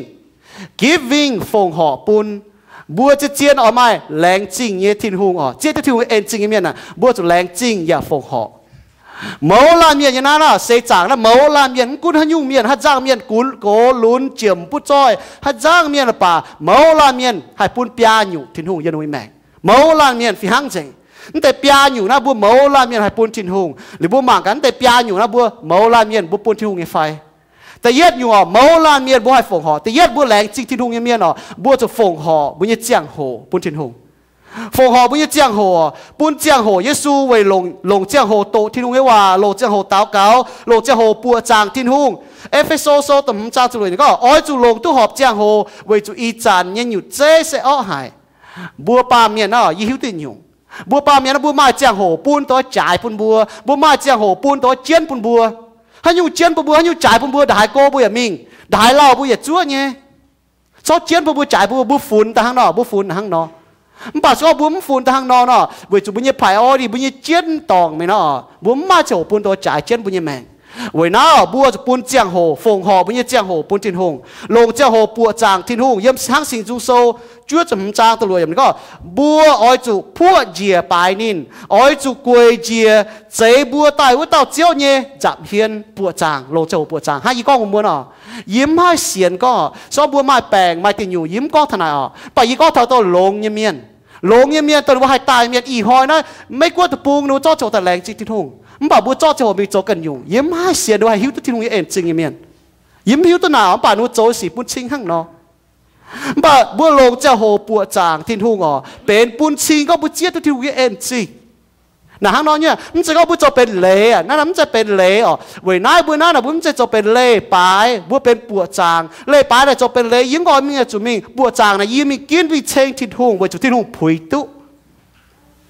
giving ฟงห่อปุนบัวจะเจียนออกมาแรงจริงเยี่ยทินหุงอ่ะเจียนตัวที่ลุงเองจริงยังเมียนน่ะบัวจะแรงจริงอย่าฟงห่อเมาลาเมียนยันน่ะเสจางนะเมาลาเมียนกุนหันยุ่งเมียนฮัดจ้างเมียนกุลโกลุนเจียมปุ้จ้อยฮัดจ้างเมียนป่าเมาลาเมียนให้ปุ้นปียอยู่ทินหุงยันนุ่ยแมงเมาลาเมียนฟิหังเจงแต่ปียอยู่นะบัวเมาลาเมียนให้ปุ้นทินหุงหรือบัวหมางกันแต่ปียอยู่นะบัวเมาลาเมียนบัวปุ้นทินหุงไงไฟแต่เย็ดอยู่อ่ะเมาลาเมียนบัวให้ฝงห่อแต่เย็ดบัวแรงจริงทินหุงยังเมียนอ่ะบัวจะฝงห่อบัวจะเจียงโหปุ้นทินหุงฝงห่อปุ้นจะเจียงโหปุ้นเจียงโหเยซูไว้ลงลงเจียงโหโตทินหุงไว้ว่าลงเจียงโหเต้าเก้าลงเจียงโหปัวจางทินหุงเอฟเอโซโซต่ำจ้าจุเลยก็อ้อยจุลงตู้หอบเจียงโหไว้จุอีจานยังอยู่เจ๊เสอ้อหายบัวปามเมียนอ่ะยี่หิวตินอยู่บัวปามเมียนบัวมาเจียงโหปุ้นตัวจ่ายปุ้นบัวบัวมาเจียงโหปุ้นตัวเจียนปุ้นบัวให้อยู่เจียนปุ้นบัวให้อยู่จ่ายปุ้นบัวได้โก้บัวอย่ามิงได้เล่าบัวอย่าจ้วเนี่ยซอเจียนปุ้นบัวจ่ายบัวบัวฝุ่นแต่ข้างนอกบัวฝุ่นข้างนอกมันป่าซอบัวมันฝุ่นแต่ข้างนอกเนาะบัวจุบัวเนี่ยไผ่อ้อดิบัวเนี่ยเจียนตองไม่เนาะบัวมาเจียวปุ้นตัวจ่ายเจียนปุ้นเนี่ยแมงเว้ยน้าบัวจะปุ้นเจียงโหฟงห่อปุ้นเนี่ยเจียงโหปุ้นทินหงลงเจียงโหปัวจางทินหงเยี่ยมทั้งสิ่งจูโซจ้วจะมันจางตลอดอย่างนี้ก็บัวอ้อยจุพวกเจียปลายนินอ้อยจุกวยเจียเจ๊บัวตายว่าเต่าเจียวเนี่ยจับเฮียนปัวจางลงเจียงโหปัวจางให้ยี่ก้องของบัวเนาะยิ้มให้เสียนก็ซอบัวไม้แปลงไม้ตินอยู่ยิ้มก็ทนายอ่ะไปยี่ก้องเท่าตัวลงเยี่ยมเมียนลงเยี่ยมเมียนตัวว่าให้ตายเมียนอีหอยนะไม่กลัวตะปูงหนูจ้อโจแต่แรงจริงทินหงมันบอกบัวจ้อโจมีโจกันอยู่ยิ้มให้เสียด้วยหิวตัวทินหงเอ็นจริงเยี่ยมเมียนยิ้มหิวตัวหนาวป่านูโจสีปุ้นชิงข้างนอบ่บัวลงเจ้าโหปัวจางทินหุงอ๋อเป็นปุ้นชิงก็บุเจียตัวที่หุงเอ็นจีนะฮะน้องเนี่ยมันจะก็บุจะเป็นเล่อะนั่นมันจะเป็นเล่อ๋อเว้ยนายบัวนั่นน่ะบุมันจะจะเป็นเล่ปลายบัวเป็นปัวจางเล่ปลายน่ะจะเป็นเล่ยิ่งก่อนมีจุดมิงปัวจางน่ะยิ่งมีกินวิเชงทินหุงเว้ยจุดทินหุงผุยตุ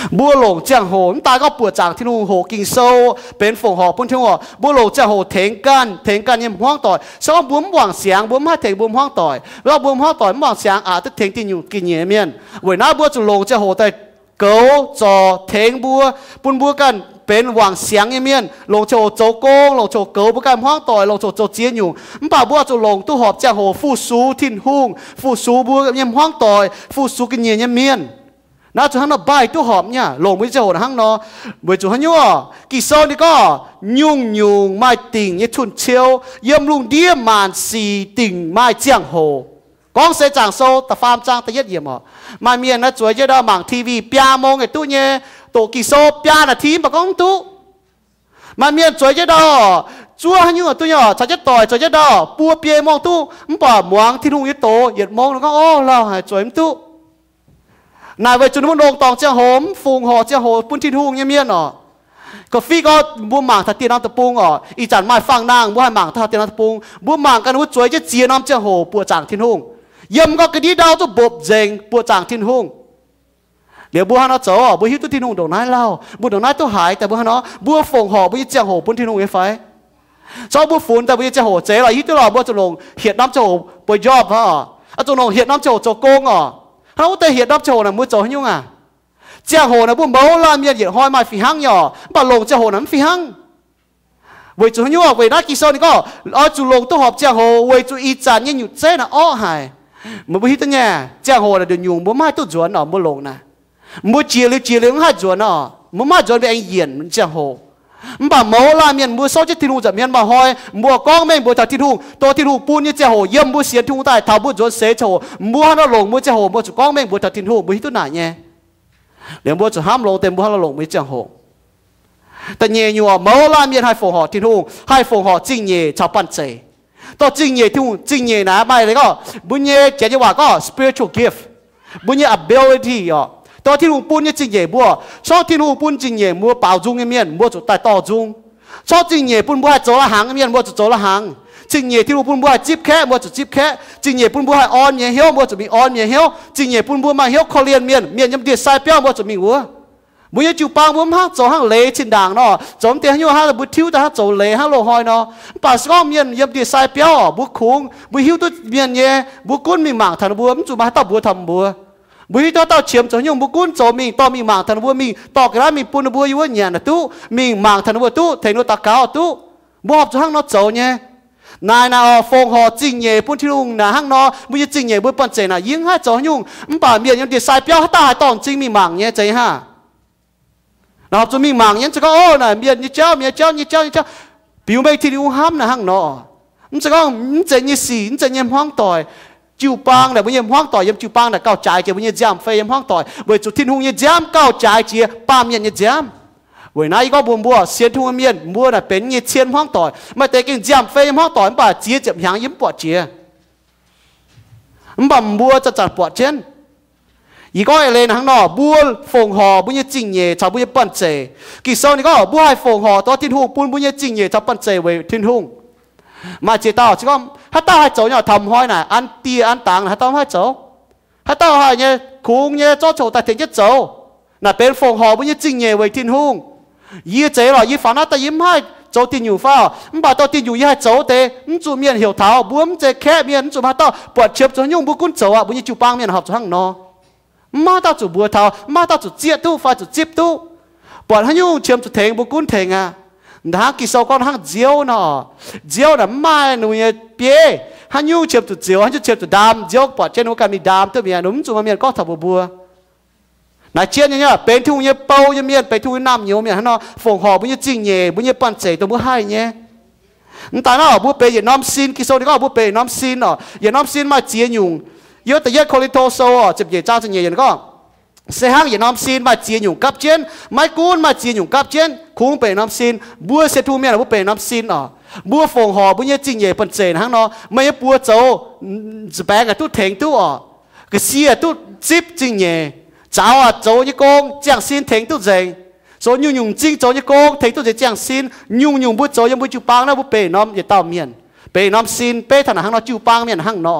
บัวหลงเจียงโหตายก็ปวดจางที่นู่นโหกิงโซเป็นฝงหอปุ่นที่หัวบัวหลงเจียงโหเถงกันเถงกันยังห้องต่อยสองบุ้มหวังเสียงบุ้มให้เถงบุ้มห้องต่อยเราบุ้มห้องต่อยหวังเสียงอาจจะเถงที่อยู่กินเยี่ยมเมียนเวน่าบัวจะหลงเจียงโหแต่เก๋าจอเถงบัวปุ่นบัวกันเป็นหวังเสียงเมียนลงโจโจโกงลงโจเก๋าบุกันห้องต่อยลงโจโจเจียนอยู่มป่าบัวจะลงตู้หอบเจียงโหฟูซูทิ้นหุ่งฟูซูบัวยังห้องต่อยฟูซูกินเยี่ยมเมียนน่าจะหันเอาใบตู้หอมเนี่ยลงไม่จะโหดหังเนาะเวจุหันยั่วกิโซนี่ก็ยุ่งยุ่งไม่ติ่งยี่ชุนเชียวเยี่ยมลุงเดียมมันสีติ่งไม่เจียงโหกองเสจางโซแต่ฟาร์มจางแต่ยัดเยี่ยมอ่ะมาเมียนนะจวยจะได้หมังทีวีปีมองไอ้ตู้เนี่ยตัวกิโซปีนาทีมากองตู้มาเมียนจวยจะได้จัวหันยั่วตู้เนี่ยชาจะต่อยจวยจะได้ปัวเปียมองตู้มันป่ามองที่นุ่งยี่โตเหยียดมองแล้วก็โอ้เราหายจวยมันตู้นายเวจุนมุนงตองเจ้าโหมฟูงหอเจ้าโหปุ่นที่ทุ่งเงี้ยเมียนอ๋อกาแฟก็บัวหมางทัดเตียน้ำตะปุงอ๋ออีจันไม่ฟังนางบัวให้หมางทัดเตียน้ำตะปุงบัวหมางกันวุ้จวยจะเจียน้ำเจ้าโหปัวจางทิ้นทุ่งเยี่ยมก็กระดิ่งดาวตัวบบเจงปัวจางทิ้นทุ่งเดี๋ยวบัวฮันเอาโจ้บัวหิ้วตัวทิ้นทุ่งดอกน้าเล่าบัวดอกน้าตัวหายแต่บัวฮันเอาบัวฝงหอบัวเจ้าโหปุ่นทิ้นทุ่งไอ้ไฟชอบบัวฝุ่นแต่บัวเจ้าโหเจ๋ออะไรหิ้วตัวหล่อบัวจะลงเหียดน้ำเจ้าโหปัวยอบฮะเอาตัวลงเหียดน้ำเจ้าโหโจโกงอ๋อเขาแต่เหียดน้ำเจ้าโหน่ะมือโจให้ยุ่งอ่ะเจ้าโหนะบุ้มเบาลามเมียนเหยียดห้อยมาฝีหังหย่อบาลงเจ้าโหนั้นฝีหังเวจุหันยั่วเวนักกิโซนี่ก็เอาจุลงตัวหอบเจ้าโหเวจุอีจานยังอยู่เจ้น่ะอ้อหายมันบุหิตเนี่ยเจ้าโหน่ะเดินยุงบุ้มไม่ตัวจวนอ๋อบุลงนะบุเจียหรือเจียหรือห้าจวนอ๋อบุ้มไม่จวนเป็นไอเหยียนมันเจ้าโหมันบ่าเมาลามเมียนบุโซจะทิ้งหูจากเมียนบ่าห้อยบัวก้องแม่งบัวทัดทิ้งหูตัวทิ้งหูปูนนี่เจ้าโหเยี่ยมบุเสียทิ้งหูใต้เท้าบุจวนเสยโฉบัวฮันเอาลงบุเจ้าโหบัวจุก้องแม่งบัวทัดทิ้งหูบุหิตตัวไหนเนี่ยเดี๋ยวบัวจะห้ามลงเต็มบัวเราลงไม่เจียงหงแต่เงี้ยอยู่อ่ะเมาลาเมียนให้ฝงหอที่ทุ่งให้ฝงหอจริงเงี้ยชาวปั้นเจตัวจริงเงี้ยที่ทุ่งจริงเงี้ยนะไม่เลยก็บุญเงี้ยเจ้าว่าก็ spiritual gift บุญเงี้ย ability อ่ะตัวที่ทุ่งปุ่นเงี้ยจริงเงี้ยบัวชอบที่ทุ่งปุ่นจริงเงี้ยบัวเป่าจุงเงี้ยบัวจุดใต้ต่อจุงชอบจริงเงี้ยปุ่นบัวให้โจละหังเงี้ยบัวจุดโจละหังจริงเงี้ยที่ทุ่งปุ่นบัวให้จิ๊บแค่บัวจุดจิ๊บแค่จริงเงี้ยปุ่นบัวให้ออนเงี้ยเหี้ยวบัวจุดมีออนเงี้ยเหี้ยวจริงเงี้ยปุ่นบัวมาเหี้ยวเขาเรียนเมียนเมียนยำเดียดสายเปี้ยวบัวจุดมีหัวบุญจูปังบุญฮักโจฮักเล่ชินด่างเนาะจอมเตียนยูฮักบุทิวแต่ฮักโจเล่ฮักโลหอยเนาะป่าสก้อมเมียนยำดีสายเปียวบุคุงบุหิวตัวเมียนเย่บุกุนมีหมางทันบัวมันจูมาต่อบัวทำบัวบุหิวตัวต่อเฉียมโจยงบุกุนโจมีต่อมีหมางทันบัวมีต่อกระมีปูนบัวอยู่ว่าเนี่ยนะตู้มีหมางทันบัวตู้เทนโนตะเกาตู้บัวหอบโจฮักเนาะโจเนี่ยนายนาฟงหอจริงเย่ปุ่นที่ลุงนาฮักเนาะบุญจริงเย่บุญปันเจน่ะยิงให้โจยุ่งมันป่าเมียนยำดีสายเปียวฮัตตาตอนจริงมีหมางเนี่ยใจฮะเราจะมีหมางยันจะก็โอ้น่ะเมียนี่เจ้าเมียเจ้านี่เจ้านี่เจ้าผิวไม่ที่ดูห้ามนะฮังเนาะมันจะก็มันจะยี่สีมันจะยี่ห้องต่อยจิวปังแต่บุญยี่ห้องต่อยยี่จิวปังแต่เก้าใจเจ้าบุญยี่จามไฟยี่ห้องต่อยเวจุดทิ้งหุ่งยี่จามเก้าใจเจ้าป้าเมียยี่จามเวนายก็บัวบัวเสียทุ่งเมียนบัวน่ะเป็นยี่เชียนห้องต่อยไม่แต่กินจามไฟยี่ห้องต่อยมันป่าเจี๊ยบหางยิ้มปวดเจี๊ยมันบ่มบัวจะจัดปวดเช่นอีก็เอเลนทั้งนอบัวฝงหอบุญยจริงเย่ชาวบุญปั้นเจกิโซนี่ก็บัวให้ฝงหอตัวทิ้งหุ่งปูนบุญยจริงเย่ชาวปั้นเจเวทิ้งหุ่งมาเจต้าชิก็ฮัตต้าให้โจเนี่ยทำห้อยน่ะอันตีอันต่างฮัตต้าให้โจฮัตต้าให้เนี่ยคุ้งเนี่ยโจโจแต่ถึงจะโจน่ะเป็นฝงหอบุญยจริงเย่เวทิ้งหุ่งยี่เจหรอยี่ฝันน่ะแต่ยิ้มให้โจตินอยู่ฟ้ามันบ่ตัวตินอยู่ยี่ให้โจเตมันจูเมียนเหี่ยวเท้าบัวมันเจแค่เมียนจูมาต้าปวดเฉียบจนยุ่งบุกุนโจอ่ะบุญยจูปังเมียนหอบจนหั่งนอมา到主บัวเทามา到主接ตู้ฟ้า主接ตู้ปวดให้ยุ่งเชื่อมจุดเถงบุกุนเถงอ่ะถ้ากิโซก้อนห้างเจียวเนาะเจียวน่ะไม่หนุ่ยเปี๊ยให้ยุ่งเชื่อมจุดเจียวให้ยุ่งเชื่อมจุดดำเจียวปวดเจนุกันมีดำตัวเมียหนุ่มจุมาเมียก็ทับบัวนายเชียนเนี่ยเป็นทุ่งเนี่ยเป้าเนี่ยเมียเป็นทุ่งน้ำเหนียวเมียฮะเนาะฝงหอบุญเนี่ยจริงเนี่ยบุญเนี่ยปั้นเจตัวบุให้เนี่ยแต่น่ะบุเป็นอย่างน้ำซินกิโซนี่ก็บุเป็นน้ำซินเนาะอย่างน้ำซินมาเจียนยุงเยอะแต่เยอะคอลิโตโซอ่ะจะเยอะจ้าจะเยอะก็เสียห้างอย่างน้ำซีนมาเจียนอยู่กับเจนไม่กูนมาเจียนอยู่กับเจนคุ้งเป็นน้ำซีนบัวเซทูเมียนบัวเป็นน้ำซีนอ่ะบัวฟงหอบุญเยจริงเย่ปันเจนห้างเนาะไม่บัวโจจะแบกกับตู้เถงตู้อ่ะก็เสียตู้จิบจริงเย่เจ้าอ่ะโจยี่กงเจียงซีนเถงตู้เจงโจยุ่งยุ่งจริงโจยี่กงเถงตู้เจเจียงซีนยุ่งยุ่งบัวโจยังบัวจูปังนะบัวเป็นน้ำเย่เต้าเมียนเป็นน้ำซีนเป็นถนัดห้างเนาะจูปังเมียนห้างเนาะ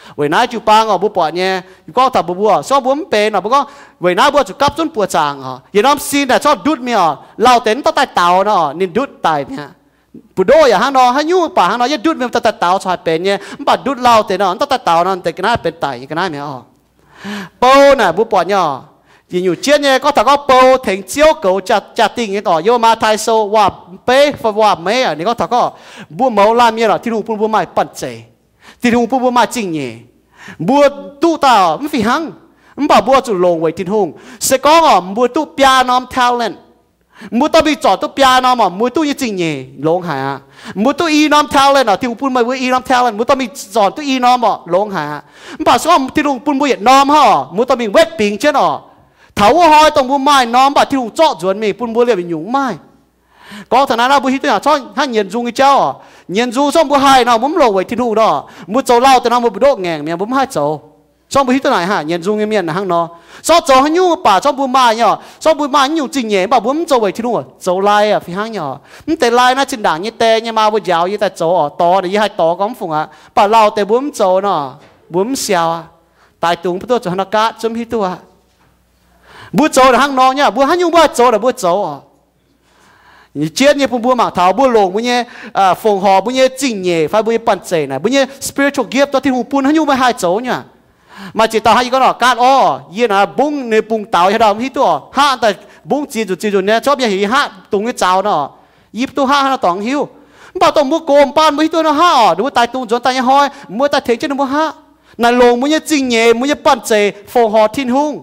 vậy nãy chú bang ở bố bỏ nhé có thằng bố bố so bố bề nó bố có vậy nãy bố chú cấp chốn bùa chàng à vậy nó xin là cho đút mi à lao đến tao tay tàu nó nên đút tay nhé bố đôi à hắn nó hắn nhu bà hắn nó đút mi tao tay tàu cho bề nhé bà đút lao đến nó tao tay tàu nó để cái này bên tay cái này mi à bố nè bố bỏ nhé chỉ nhiều chuyện nhé có thằng có bố thành chiếu cầu chặt chặt tình cái tỏ vô mà thay sâu và bê và và mấy à này có thằng có bố máu làm như là thì hùng bố mai bận chế thì hùng bố mai chinh nhỉ bố tu taoไม่phải hăngไม่bảo bố chủ lồng vậy thì hùng sẽ có à bố tu piano talent bố tao bị chọn tu piano mà bố tu như chinh nhỉ lồng hả bố tu piano talent à thì hùng bố mai bố piano talent bố tao bị chọn tu piano mà lồng hảไม่bảo sao thì hùng bố Việt Nam hả bố tao bị vết ping chứ nó thấu hoi tông bố mai nó bảo thì hùng chọn chuẩn mình bố liền bị nhúng mai có thằng nào bố hít tôi à cho hắn nhận dung cái cháu à nhận dung xong bố hai nào bấm lồng vậy thì hùng đó bố cháu lao từ nào bố đốt nghèng miệng bố hai cháu xong bố hít tôi này hả nhận dung cái miệng là hăng nó xong cháu hắn nhung bà xong bố mai nhở xong bố mai nhung trình nhẹ bảo bố cháu vậy thì hùng à cháu lai à phi hăng nhở không thể lai nó trên đảng như tè như mà bố giáo như ta cháu à to để hai to có phụng à bà lao từ bố cháu nó bố xèo à tại tùng bố tôi cho nó cá chấm hít tôi à bố cháu là hăng nó nhá bố hắn nhung bố cháu là bố cháu à chết như bố mà thảo bố lồng bố như phòng họ bố như chỉnh nhẹ phải bố như bận chế này bố như spiritual gift đó thì hùng bún hắn nhung bố hai cháu nhá mà chỉ tao hai cái nó cát ó yên là bung này bung tàu hay đâu hít tôi ha tại bung chỉ rồi chỉ rồi nè chóp như hì ha tung cái cháu nó yếp tôi ha nó toàn hiu bảo tôi mua cồn pan bố hít tôi nó ha đúng tại tung chốn tại như hoi mua tại thế chứ nó mua ha này lồng bố như chỉnh nhẹ bố như bận chế phòng họ thiên hùng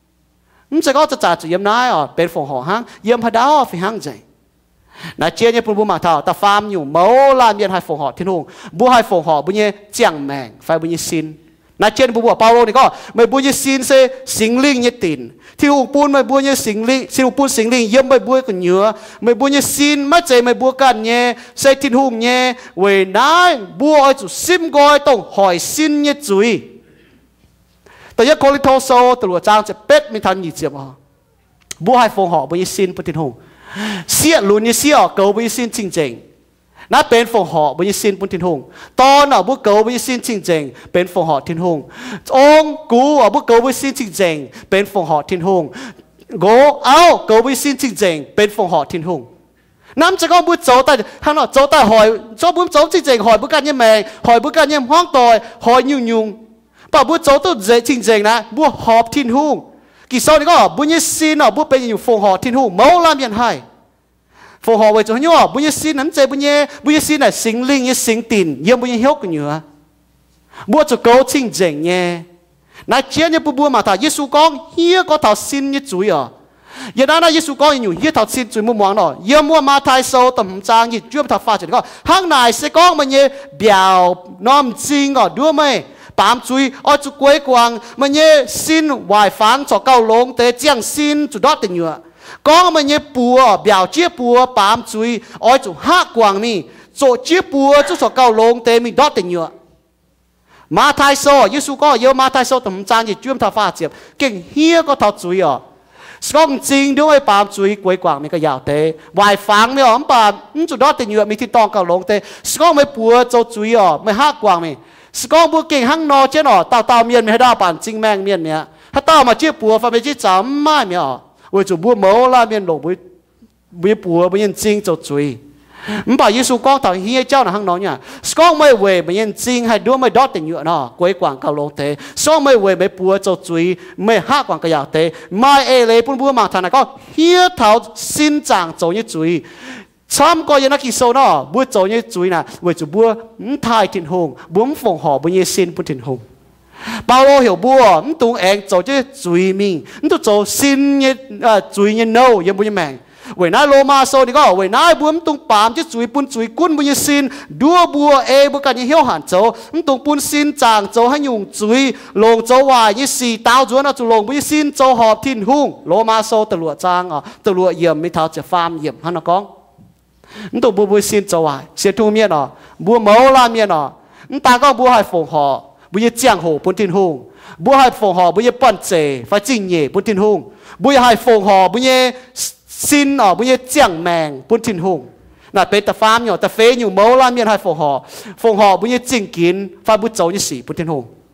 không sẽ có trả chỉ yếm nái ở bên phòng họ hang yếm phải đáo phải hang vậy nãy chia như bố mà thảo ta farm nhiều máu làm miền hai phòng họ thiên hùng bố hai phòng họ bố như chẳng mèn phải bố như xin nãy chia bố bố Paulo này có mấy bố như xin sẽ sinh linh như tin thì hùng bún mấy bố như sinh linh xin hùng bún sinh linh yếm mấy bố còn nhớ mấy bố như xin mấtใจmấy bố cần nhé sẽ thiên hùng nhé về nãy bố ai chủ sim gọi tổng hỏi xin như chuốiแต่ยังคนที่โทโซตัวจางจะเป็ดไม่ทันหยิบเสียบอ่ะบัวให้ฟงหอบบัวยิสินปฏิทินเสียลุนยิเสียเกาบัวยิสินจริงจริงนั่นเป็นฟงหอบบัวยิสินปฏิทินตอนอ่ะบัวเกาบัวยิสินจริงจริงเป็นฟงหอบทินหงองกูอ่ะบัวเกาบัวยิสินจริงจริงเป็นฟงหอบทินหงโกเอาเกาบัวยิสินจริงจริงเป็นฟงหอบทินหงน้ำจะก็บัวโจแต่ข้างนอกโจแต่หอยโจบัวโจจริงจริงหอยบัวกันยี่แมงหอยบัวกันยี่ห้องต่อยหอยยุ่งยุ่งป่าบัวโจตัวเจ๋จริงๆนะบัวหอบทินหุ่งกี่โซนี่ก็บัวยี่ซีนอ่ะบัวเป็นอยู่ฟงหอบทินหุ่งเมาลามยันให้ฟงหอบไว้จนย่อบัวยี่ซีนนั้นเจ๋บัวยี่บัวยี่ซีนน่ะสิงลิงยี่สิงตินเยี่ยมบัวยี่เหี้ยวกันอยู่อ่ะบัวจะโกจริงจริงเนี่ยนายเจ้าเนี่ยบัวบัวมาถ่ายเยซูก้องเฮียก็ถ่ายซินยี่จุยอ่ะอย่างนั้นนะเยซูก้องอยู่เฮียถ่ายซินจุยมุมมองหน่อยเยี่ยมบัวมาถ่ายโซต่ำจางยี่จุยมาถ่ายฟ้าเจ๋ก็ข้างในเสก้องมันยี่เบี่ยวน้อมจริงอ่ะด้วยไหมปามจุยอ้อยจุกวยกวางมันเย่สินวายฟังจอเก้าลงแต่เจียงสินจุดดอดติงอยู่ก้องมันเย่ปัวเบี่ยวเจี๊ยปัวปามจุยอ้อยจุห้ากวางมีโจเจี๊ยปัวจุจอเก้าลงแต่มีดอดติงอยู่มาไทยโซยิสุก็เยอะมาไทยโซต่ำจานยี่จุ่มท่าฟ้าเจียบเก่งเฮียก็ท่าจุยอ่ะก้องจริงด้วยปามจุยกวยกวางมีก็ยาวแต่วายฟังไม่หอมปามจุดดอดติงอยู่มีที่ตองเก้าลงแต่ก้องไม่ปัวโจจุยอ่ะไม่ห้ากวางมีสกองบัวเก่งหังนอเจ้าหนอเต่าเต่าเมียนไม่ได้ป่านจริงแมงเมียนเมียถ้าเต่ามาเจี๊ยปัวฟังไปจี้จำไม่เมียว่าจุบัวเมาลาเมียนหลงบัวบัวปัวบัวยันจริงจะจุยมันบอกยิสุกองเต่าเฮียเจ้าหน้าหังนอเนี่ยสกองไม่เว่ยบัวยันจริงให้ด้วยไม่ดอดติงอยู่เนาะกวยกวางเกาลงเตะสกองไม่เว่ยไม่ปัวจะจุยไม่ห้ากวางกระยาเตะไม่เอเลยปุ่นบัวมาทานก็เฮียเท้าสิ้นจางจะยี่จุยซ้ำก็ยังนักกิโซนอบัวโจยี่จุยนะเวจุบัวทายถิ่นหงบัวฝงหอบัวยี่สินปุ่นถิ่นหงเปาโลเหี่ยวบัวมันตุงเองโจยี่จุยมิงมันตุโจสินยี่จุยยี่โนยังบัวยี่แมงเวน่าโลมาโซนี่ก็เวน่าบัวมันตุงปามยี่จุยปุ่นจุยกุ้นบัวยี่สินดัวบัวเอบัวกันยี่เหี้ยวหันโจมันตุงปุ่นสินจางโจให้ยุงจุยลงโจวายยี่สี่ดาวจวนจุลงบัวยี่สินโจหอบถิ่นหงโลมาโซตะลัวจางอ่ะตะลัวเยี่ยมไม่เท่าจะฟาร์มเยี่ยมฮันนักก้องนั่นตัวบัวบัวสินจะวายเสียทุ่งเมียนอ่ะบัวเมาลาเมียนอ่ะนั่นตาก็บัวให้ฝงหอบัวยี่เจียงหูปุ่นทินหงบัวให้ฝงหอบัวยี่ปั่นเจไฟจิงเย่ปุ่นทินหงบัวให้ฝงหอบัวยี่สินอ่ะบัวยี่เจียงแมงปุ่นทินหงน่ะเป็นแต่ฟาร์มอยู่แต่เฟยอยู่เมาลาเมียนให้ฝงหอฝงหอบัวยี่จิงกินไฟบัวโจยี่สี่ปุ่นทินหง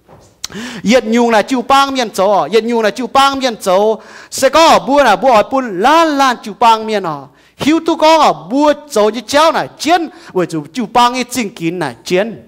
nhiệt nhung là chịu băng miền chỗ nhiệt nhung là chịu băng miền chỗ sẽ có bua là bua bún lan lan chịu băng miền à hiu tu có bua chỗ như chéo này chiến với chịu chịu băng như chính kín này chiến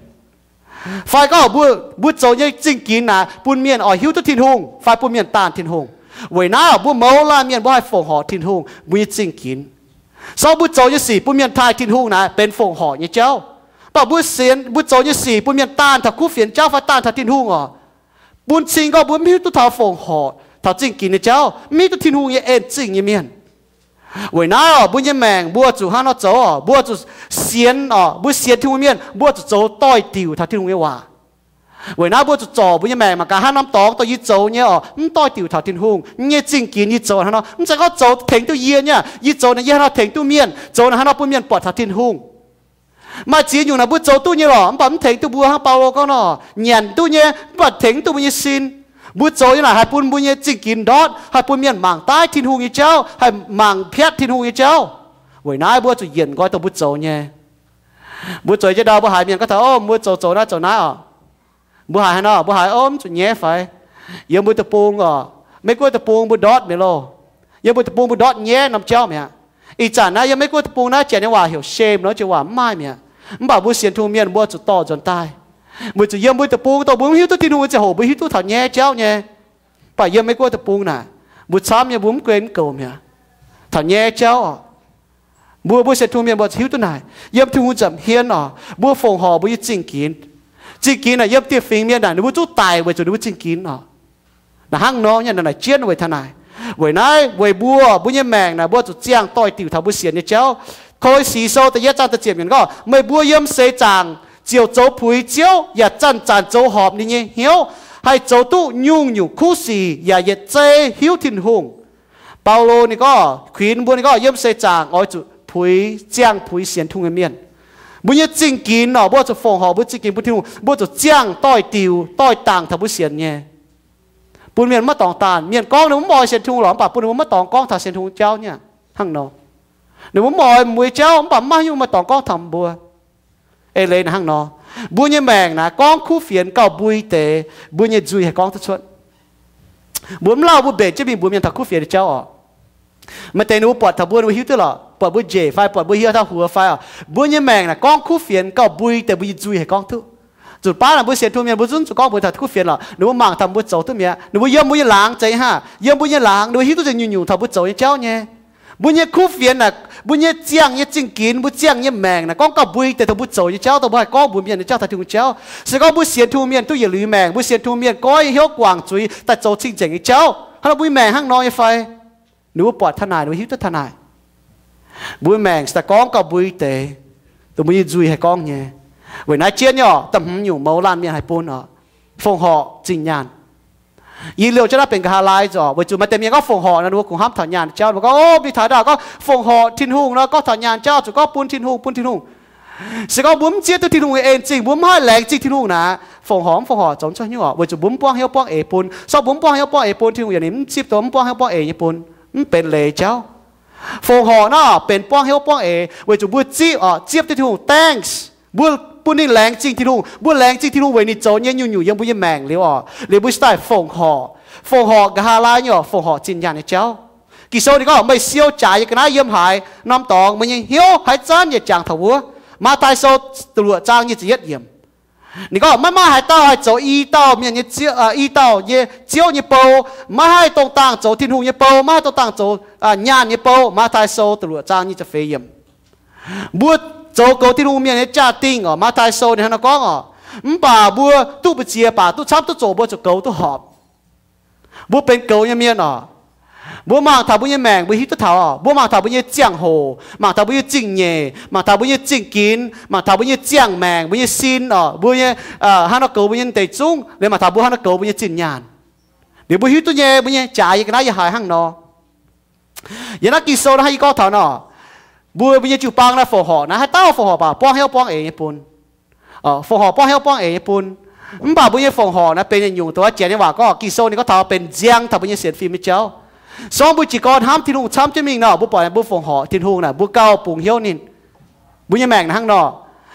phải có bua bua chỗ như chính kín này bún miền ở hiu tu thiên hùng phải bún miền tàn thiên hùng với nó bua máu lan miền bua hai phồng họ thiên hùng bua như chính kín sau bua chỗ như xì bún miền thái thiên hùng nàyเป็นphồng họ như chéo bảo bua xiên bua chỗ như xì bún miền tàn thật cú phiền chéo phải tàn thật thiên hùng à buôn chínhก็บุญมีตัวท้าฝงหอท้าจริงกินเนี่ยเจ้ามีตัวทิ้งหูเอ็นจริงยี่เมียนเว้ยน้าบุญยี่แมงบัวจู่ฮันเอาโจ้บัวจู่เสียนอ๋อบัวเสียนทิ้งหูเมียนบัวจู่โจ้ต้อยติวท้าทิ้งหูเยว่าเว้ยน้าบัวจู่จ่อบุญยี่แมงมาการฮันน้ำตอกตัวยี่โจ้เนี่ยอ๋อมันต้อยติวท้าทิ้งหูเนี่ยจริงกินยี่โจ้ฮันเนาะมันจะก็โจ้ถึงตัวเยี่ยเนี่ยยี่โจ้เนี่ยยี่ฮันเอาถึงตัวเมียนโจ้เนี่ยฮันเอาปุ่นเมียนปอดท้าทิ้งหูมาจีนอยู่นะบุโจตู้เนี่ยหรอมันถึงตัวบัวฮังเปาโลก็เนาะเหยียนตู้เนี่ยปัดถึงตัวบุญสินบุโจนี่นะให้ปุ่นบุญเนี่ยจิกินดอดให้ปุ่นเมียนหมางใต้ทินหูยี่เจ้าให้หมางเพียรทินหูยี่เจ้าเว้ยนายบัวจะเหยียนก็ตัวบุโจเนี่ยบุโจจะดาวบัวหายเมียนก็เถอะโอ้บุโจโจนะโจนะอ๋อบัวหายเนาะบัวหายโอ้มจุดแย่ไฟยังบุตรปูงอ๋อไม่กลัวตะปูงบุดอดเมโลยังบุตรปูงบุดอดแย่น้ำเจ้าเนี่ยอีจานนะยังไม่กลัวตะปูงนะเจนว่าเหี่ยวเชมเนาะจะว่าไม่เนี่ยมันบอกบุเสียนทุ่งเมียนบัวจุดต่อจนตายบุจะเยี่ยมบุตรปูตัวบุหิวตัวที่นู่นจะโหบุหิวตัวถอนแย่เจ้าเนี่ยป่าเยี่ยมไม่กลัวตะปูน่ะบุซ้ำเนี่ยบุ้มเกณฑ์เก่าเนี่ยถอนแย่เจ้าบัวบุเสียนทุ่งเมียนบัวหิวตัวไหนเยี่ยมทุ่งจำเฮียนอ๋อบัวฟงหอบุยจิงกินจิงกินน่ะเยี่ยมเตี้ยฟิงเมียนน่ะบุจุดตายไว้จุดบุจิงกินอ๋อน่ะห้างน้องเนี่ยน่ะเจียนไว้ท่านายไว้นายไว้บัวบุญยี่แมงน่ะบัวจุดเจียงต่อยติวทำบุเสียนเนี่ยเจ้าคอยสีโซแต่ยะจันตะเจียมอย่างก็ไม่บัวเยี่ยมเสจางเจียวโจผุยเจียวอย่าจันจานโจหอบนี่เงี้ยเหี้ยวให้โจตู้ยุ่งอยู่คู่สีอย่าเย็ดเจหิวถิ่นหงเปาโลนี่ก็ขวินบัวนี่ก็เยี่ยมเสจางอ้อยจุผุยเจียงผุยเสียนทุ่งเมียนบุญยี่จิงกินเนาะบัวจะฟงหอบบุญจิงกินบุญถิ่นหงบัวจะเจียงต้อยติวต้อยต่างทำบุเสียนเนี่ยปุ่นเมียนมาตองตานเมียนก้องเนี่ยมันมอยเสียนทุ่งหลอมป่ะปุ่นมันมาตองก้องถ้าเสียนทุ่งเจ้าเนี่ยหั่งเนาะหนูมอยมวยเจ้าปั๊มมาอยู่มาต่อก้องทำบัวเอเลยนะฮังนอบัวเนี่ยแมงนะก้องคู่เฟียนเก่าบุยเตะบัวเนี่ยจุยให้ก้องทุกชนบัวมันเล่าบัวเบจะมีบัวเนี่ยถักคู่เฟียนเจ้าอ่ะมาเตนูปอดถักบัวบัวหิวตลอดปอดบัวเจไฟปอดบัวเหี่ยวท่าหัวไฟอ่ะบัวเนี่ยแมงนะก้องคู่เฟียนเก่าบุยแต่บัวจุยให้ก้องทุกจุดป้าน่ะบัวเสียทุ่มเมียบัวจุนจุดก้องบัวถักคู่เฟียนหรอหนูว่ามังทำบัวโจทุ่มเมียหนูว่าเยี่ยมบัวหลางใจฮะเยี่ยมบัวหลางหนูหิวตัวจะอยู่ๆถักบัวโจเจ้าเนี่ยบุญเนี่ยคู่เฟียนน่ะบุญเนี่ยเจียงเนี่ยจิงกินบุญเจียงเนี่ยแมงน่ะก้องกับบุยแต่ถ้าบุญโจยเจ้าตัวบ่ให้ก้องบุญเมียนเจ้าถ้าถึงเจ้าสิ่งก็บุญเสียนทุ่มเมียนตู้อย่าลืมแมงบุญเสียนทุ่มเมียนก้อยเหี้ยวกวางจุยแต่โจจริงจังเจ้าถ้าเราบุญแมงห้างน้อยไฟหนูปอดทนายหนูหิวตัวทนายบุญแมงแต่ก้องกับบุยแต่ตัวบุญจุยให้ก้องเนี่ยเวลาเจียนเนี่ยตำหูอยู่เมาลานเมียนให้ปูนอ่ะฟงห่อจริงยานยีเลียวจะได้เป็นกาลายจ่อวันจุมาเต็มยังก็ฝงห่อนะดูของห้ามถอนยานเจ้าบอกว่าโอ้มีถ่ายดาวก็ฝงห่อทิ้นหุงแล้วก็ถอนยานเจ้าจุก็ปูนทิ้นหุงปูนทิ้นหุงสิ่งก็บุ้มเจี๊ยตัวทิ้นหุงเองจริงบุ้มให้แหลกจริงทิ้นหุงนะฝงหอมฝงห่อจงช่วยยั่ววันจุบุ้มป้องเหี้ยวป้องเอปูนชอบบุ้มป้องเหี้ยวป้องเอปูนทิ้นหุงอย่างนี้มันชิบตัวบุ้มป้องเหี้ยวป้องเอญี่ปุ่นมันเป็นเลยเจ้าฝงห่อน่ะเป็นป้องเหี้ยวป้องเอวันจุบุ้มจี้อ๋อเจี๊ยบทิ้นหุง thanks บุ้มปุ่นนี่แรงจริงทิ้นหุงบุ้มแรงจริงทิ้นหุงเวนิโจเนี่ยอยู่อยู่ยังบุ้มยังแมงเลี้ยวอ๋อเลี้ยวบุ้มสไตล์ฝงห่อฝงหอกกะฮาลายเนี่ยฝงหอกจินยานเนี่ยเจ้ากิโซนี่ก็ไม่เสียวจ่ายกันนะเยี่ยมหายน้ำตองมันยังเหี้ยวหายจานเนี่ยจางถัวมาตายโซตัวจางเนี่ยจะเย็ดเยี่ยมนี่ก็ไม่มาหายเต้าหายโจอีเต้าเนี่ยเนี่ยเจียวอีเต้าเนี่ยเจียวเนี่ยโปมาให้ตรงต่างโจทิ้นหูเนี่ยโปมาให้ตรงต่างโจญาณเนี่ยโปมาตายโซตัวจางเนี่ยจะเฟยเยี่ยมบัวโจโกทิ้นหูเนี่ยจ่าติ้งอ๋อมาตายโซเนี่ยนะก้องอ๋อมป่าบัวตู้ไปเจียป่าตู้ช้ำตู้โจบัวจะเกาตู้หอบบัวเป็นเกาเนี่ยเมียนอ๋อบัวมาถ้าบัวเนี่ยแมงบัวหิตเท้าอ๋อบัวมาถ้าบัวเนี่ยเจียงโหมาถ้าบัวเนี่ยจิงเย่มาถ้าบัวเนี่ยจิงกินมาถ้าบัวเนี่ยเจียงแมงบัวเนี่ยซินอ๋อบัวเนี่ยเอ่อฮันเอาเกาบัวเนี่ยเตะจุ้งเลยมาถ้าบัวฮันเอาเกาบัวเนี่ยจินยานเดี๋ยวบัวหิตตัวเนี่ยบัวเนี่ยจ่ายกันได้ยังหายหั่งนออย่างนั้นกิโซนะให้ก็เท่าน่ะบัวบัวเนี่ยจูปังนะฝงห่อนะให้เต้าฝงห่อป่ะป้องให้ป้องเองญี่ปุ่นอ๋อฝงห่อป้องให้ป้องเองญี่ปุ่นมันป่าบุญยี่ฝงห่อนะเป็นอย่างอยู่ตัวเจียนนี่ว่าก็กิโซนี่ก็ทำเป็นเจียงทำบุญยี่เสียนฟิล์มเจ้าสองบุญจีกรห้ามทิ้งหุงช้ำจะมีเนาะบุญปล่อยบุญฝงห่อทิ้งหุงน่ะบุญเก้าปุ่งเหี้ยวนินบุญยี่แมงนะฮั่งเนาะ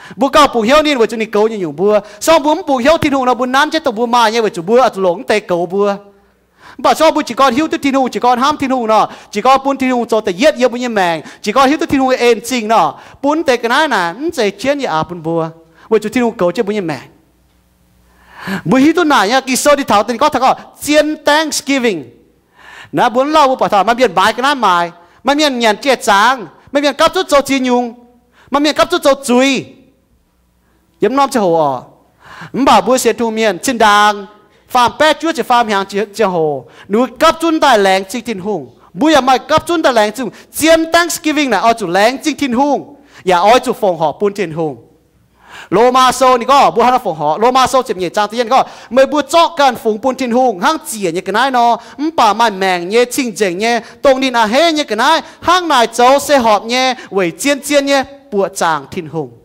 bùa cao bùa hiếu nên với chúng ni cầu như nhung bùa sau bùa bùa hiếu thiên hùng nó bùa nán chết tàu bùa mà như với chúng bùa ở lỗ tê cầu bùa bà sau bùa chỉ còn hiếu tới thiên hùng chỉ còn ham thiên hùng nọ chỉ còn bùn thiên hùng choแต่giết yêu bùn như mèng chỉ còn hiếu tới thiên hùng ên chính nọ bùn tê cái này nè nó sẽ chiến như à bùn bùa với chúng thiên hùng cầu cho bùn như mèng bùa hiếu tới này nhá kỳ sâu đi thảo tình có thằng có chiến Thanksgiving nè bùn lâu bùa bảo thảo mà biến bài cái này mài mà biến nhàn chết sáng mà biến cắp chút cho chi nhung mà biến cắp chút cho chui yếm nom cho hồ à bảo bùa sẽ thu miền trên đàng phàm bé chúa chỉ phàm hàng chỉ chỉ hồ núi cấp chun đại leng chính thiên hùng bùi à mai cấp chun đại leng chung chiến Thanksgiving này ở chủ leng chính thiên hùngอย่าở chủ phòng họ buôn thiên hùngโลมาโซนี่ก็บัวฮันฝงหอโลมาโซเจ็บเหยียดจางที่ยันก็เมื่อบัวเจาะกันฝงปุนทินหงห้างเจี๋ยเนี่ยกันได้เนาะมป่ามันแมงเนี่ยชิงเจ๋งเนี่ยตรงดินอาเฮเนี่ยกันได้ห้างนายโจเสหอบเนี่ยเวยเจียนเจียนเนี่ยปัวจางทินหง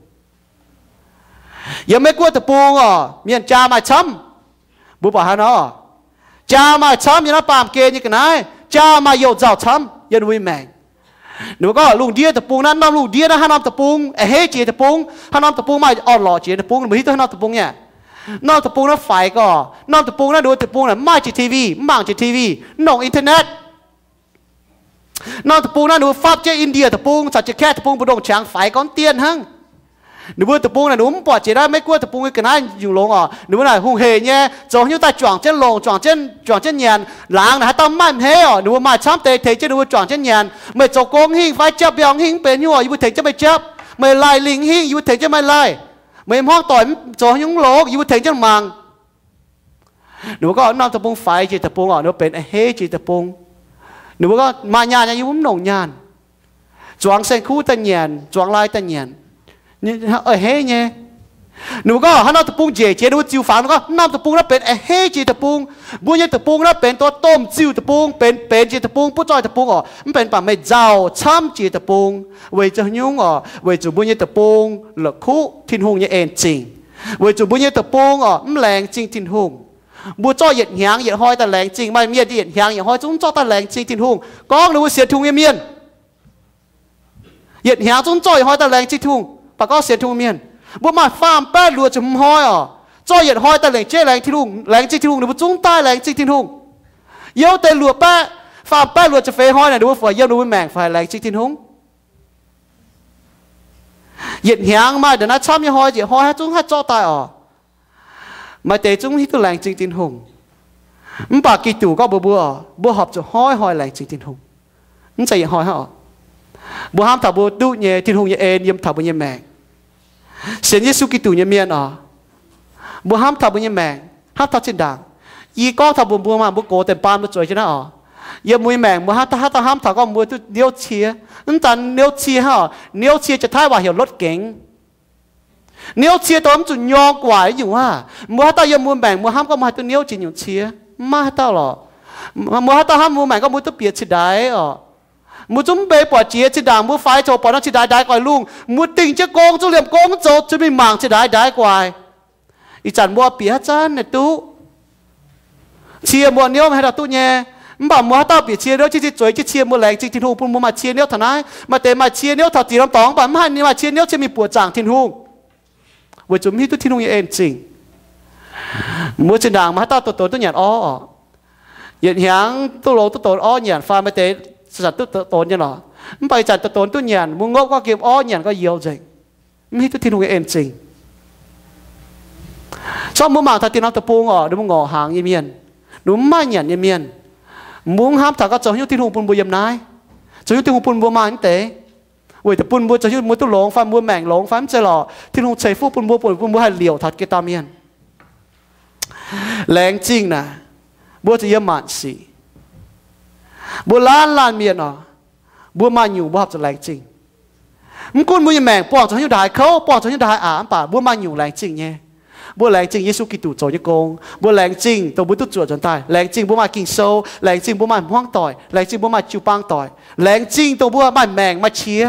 ยังไม่กลัวตะปูอ่ะเมียนจามาช้ำบัวป่าฮันเนาะจามาช้ำยันน่ะปามเกยเนี่ยกันได้จามาโยเจ้าช้ำยันวิแมงหนูก็ลุงเดียตะปูนั้นน้ำลุงเดียนะฮะน้ำตะปูเอเฮจีตะปูฮะน้ำตะปูไม่อ่อนหล่อจีตะปูหนูฮิตตัวน้ำตะปูเนี่ยน้ำตะปูนั้นไฟก็น้ำตะปูนั้นดูตะปูนั้นไม่จีทีวีมั่งจีทีวีน้องอินเทอร์เน็ตน้ำตะปูนั้นดูฟับเจอินเดียตะปูสัจจะแค่ตะปูบุดงช้างไฟก้อนเตียนหั่งหนูตะปูนั้นหนูปอดจีได้ไม่กลัวตะปูกันนั้นอยู่ลงอ่ะหนูน่ะหงเฮเนี่ยจงอยู่ใต้จ่องเช่นลงจ่องเช่นจ่องเช่นเย็นหลังนะฮะต้องไม่เฮอ่ะหนูมาช้ำเตะเตะจะดูจ่องเช่นเย็นเมื่อจกงหิ้งไฟจับยองหิ้งเป็นอยู่อยู่เตะจะไม่จับเมื่อไล่ลิงหิ้งอยู่เตะจะไม่ไล่เมื่อห้องต่อยจ่องยุ่งโลกอยู่เตะจะมังหนูก็น้ำตะปูไฟจีตะปูอ่ะหนูเป็นเฮจีตะปูหนูก็มาญาณอยู่มุ่งหนงญาณจ่องเส้นคู่ตันเย็นจ่องลายตันเย็นนี่เออเฮ้เนี่ยหนูก็ฮันน้ำตะปูเจเจดูจิวฝังหนูก็น้ำตะปูนั่นเป็นเอเฮ้จีตะปูบุญยตะปูนั่นเป็นตัวต้มจิวตะปูเป็นเป็นจีตะปูผู้จอยตะปูอ๋อมันเป็นป่าไม่เจ้าช้ำจีตะปูเวจะยุ่งอ๋อเวจูบุญยตะปูหลักคู่ทิ้งหงเนี่ยเองจริงเวจูบุญยตะปูอ๋อมันแรงจริงทิ้งหงบัวจ้อยเหยียดหางเหยียดห้อยแต่แรงจริงไม่เมียดเหยียดหางเหยียดห้อยจุ้งจ้อแต่แรงจริงทิ้งหงก้องหนูเสียทุ่งเมียนเหยียดหางจุ้งจ้อยห้อยแต่แรงจริงทุ่งปากก็เสียทุ่งเมียนบัวมาฟาร์มแป้รัวจะห้อยอ่ะจ้อยเหยียดห้อยแต่แรงเจ๊แรงทิ้งทุ่งแรงจริงทิ้งทุ่งหนูจุ้งใต้แรงจริงทิ้งทุ่งเยี่ยวแต่รัวแป้ฟาร์มแป้รัวจะเฟยห้อยน่ะดูว่าฝอยเยี่ยวดูว่าแมงฝอยแรงจริงทิ้งทุ่งเหยียดหางมาเดี๋ยวนั้นช้ำยี่ห้อยเหยียดห้อยให้จุ้งให้จ้อตายอ่ะมาเตะจุ้งที่ตัวแรงจริงทิ้งทุ่งมันปากกี่ตู่ก็บัวบัวบัวหอบจะห้อยห้อยแรงจริงทิ้งทุ่งมันจะเหยียดห้อยให้อ่ะบัวห้ามถับบัวดุเนี่ยทิ้งทุ่งเนี่ยเอ็นยำถับบัวเนี่ยแมงเสียงเยซูกิตูเนี่ยเมียนอ่ะบัวห้ามทับบัวเนี่ยแมงห้ามทับเช่นด่างยีก้องทับบัวบัวมาบัวโกแต่ปานบัวจ่อยชนะอ่ะยังมวยแมงบัวห้ามถ้าห้ามห้ามทับก็บัวตัวเลี้ยวเชียนั่นแต่เลี้ยวเชียฮะเลี้ยวเชียจะท้ายว่าเหี่ยวรถเก๋งเลี้ยวเชียตัวมันจุดยองกว่าอยู่ว่าบัวห้ามตายังมวยแมงบัวห้ามก็มาตัวเลี้ยวจีนอยู่เชียมาให้ตาหรอบัวห้ามตาห้ามมวยแมงก็บัวตัวเปียดชิดได้อ่ะมูจุ่มเบย์ปอดเจียจิด่างมูไฟโจปอดน้องจิได้ได้กว่าลุงมูติงจะโกงจะเหลี่ยมโกงโจจะไม่มั่งจิได้ได้กว่าอีจันบัวเปียจันเนี่ยตู้เชียบัวเนี้ยให้เราตู้เนี่ยมันบอกมัวต้าเปียเชียเนี้ยจิจิจ่อยจิเชียมัวแรงจิจิทูปุ่นมัวมาเชียเนี้ยเท่านั้นมาเตะมาเชียเนี้ยเท่าตีลำตองแบบมันนี่มาเชียเนี้ยจะมีปวดจางทิ้งหูวัวจุ่มที่ตู้ทิ้งหูเองจริงมัวจิด่างมาต้าตัวโตตู้หยาดอ้อหยาดหางตู้โลตู้โตอ้อหยาดฟ้ามาเตะสัตว์ตัวโตนยังหรอมันไปจัดตัวโตนตัวหยาดมึงงกก็เก็บอ้อหยาดก็เยียวจริงไม่ตู้ทิ้งหูเองจริงชอบมึงมาถ้าตีน้ำตะปูงอ่ะดูมึงงอหางยี่เมียนดูไม่หยาดยี่เมียนมึงห้ามถ้าก็จะยุ่งที่หูปุ่นบัวยำนายจะยุ่งที่หูปุ่นบัวมาอันเตะเว้ยแต่ปุ่นบัวจะยุ่งมือตัวหลงฟันบัวแมงหลงฟันจะหล่อที่หูใช้ฟูปุ่นบัวปุ่นปุ่นบัวให้เหลี่ยวทัดเกตาเมียนแรงจริงนะบัวจะเยี่ยมมันสิบัวล้านล้านเมียนอ่ะบัวมาอยู่บัวจะแรงจริงมึงกุ้นบัวยังแมงปอกจะยุ่งได้เขาปอกจะยุ่งได้อ่านป่าบัวมาอยู่แรงจริงเนี่ยบัวแรงจริงเยซูกิตูโจยโกงบัวแรงจริงตัวบุตรจวดจนตายแรงจริงบัวมากินโซแรงจริงบัวมาห้องต่อยแรงจริงบัวมาจิวปังต่อยแรงจริงตัวบัวมาแมงมาเชีย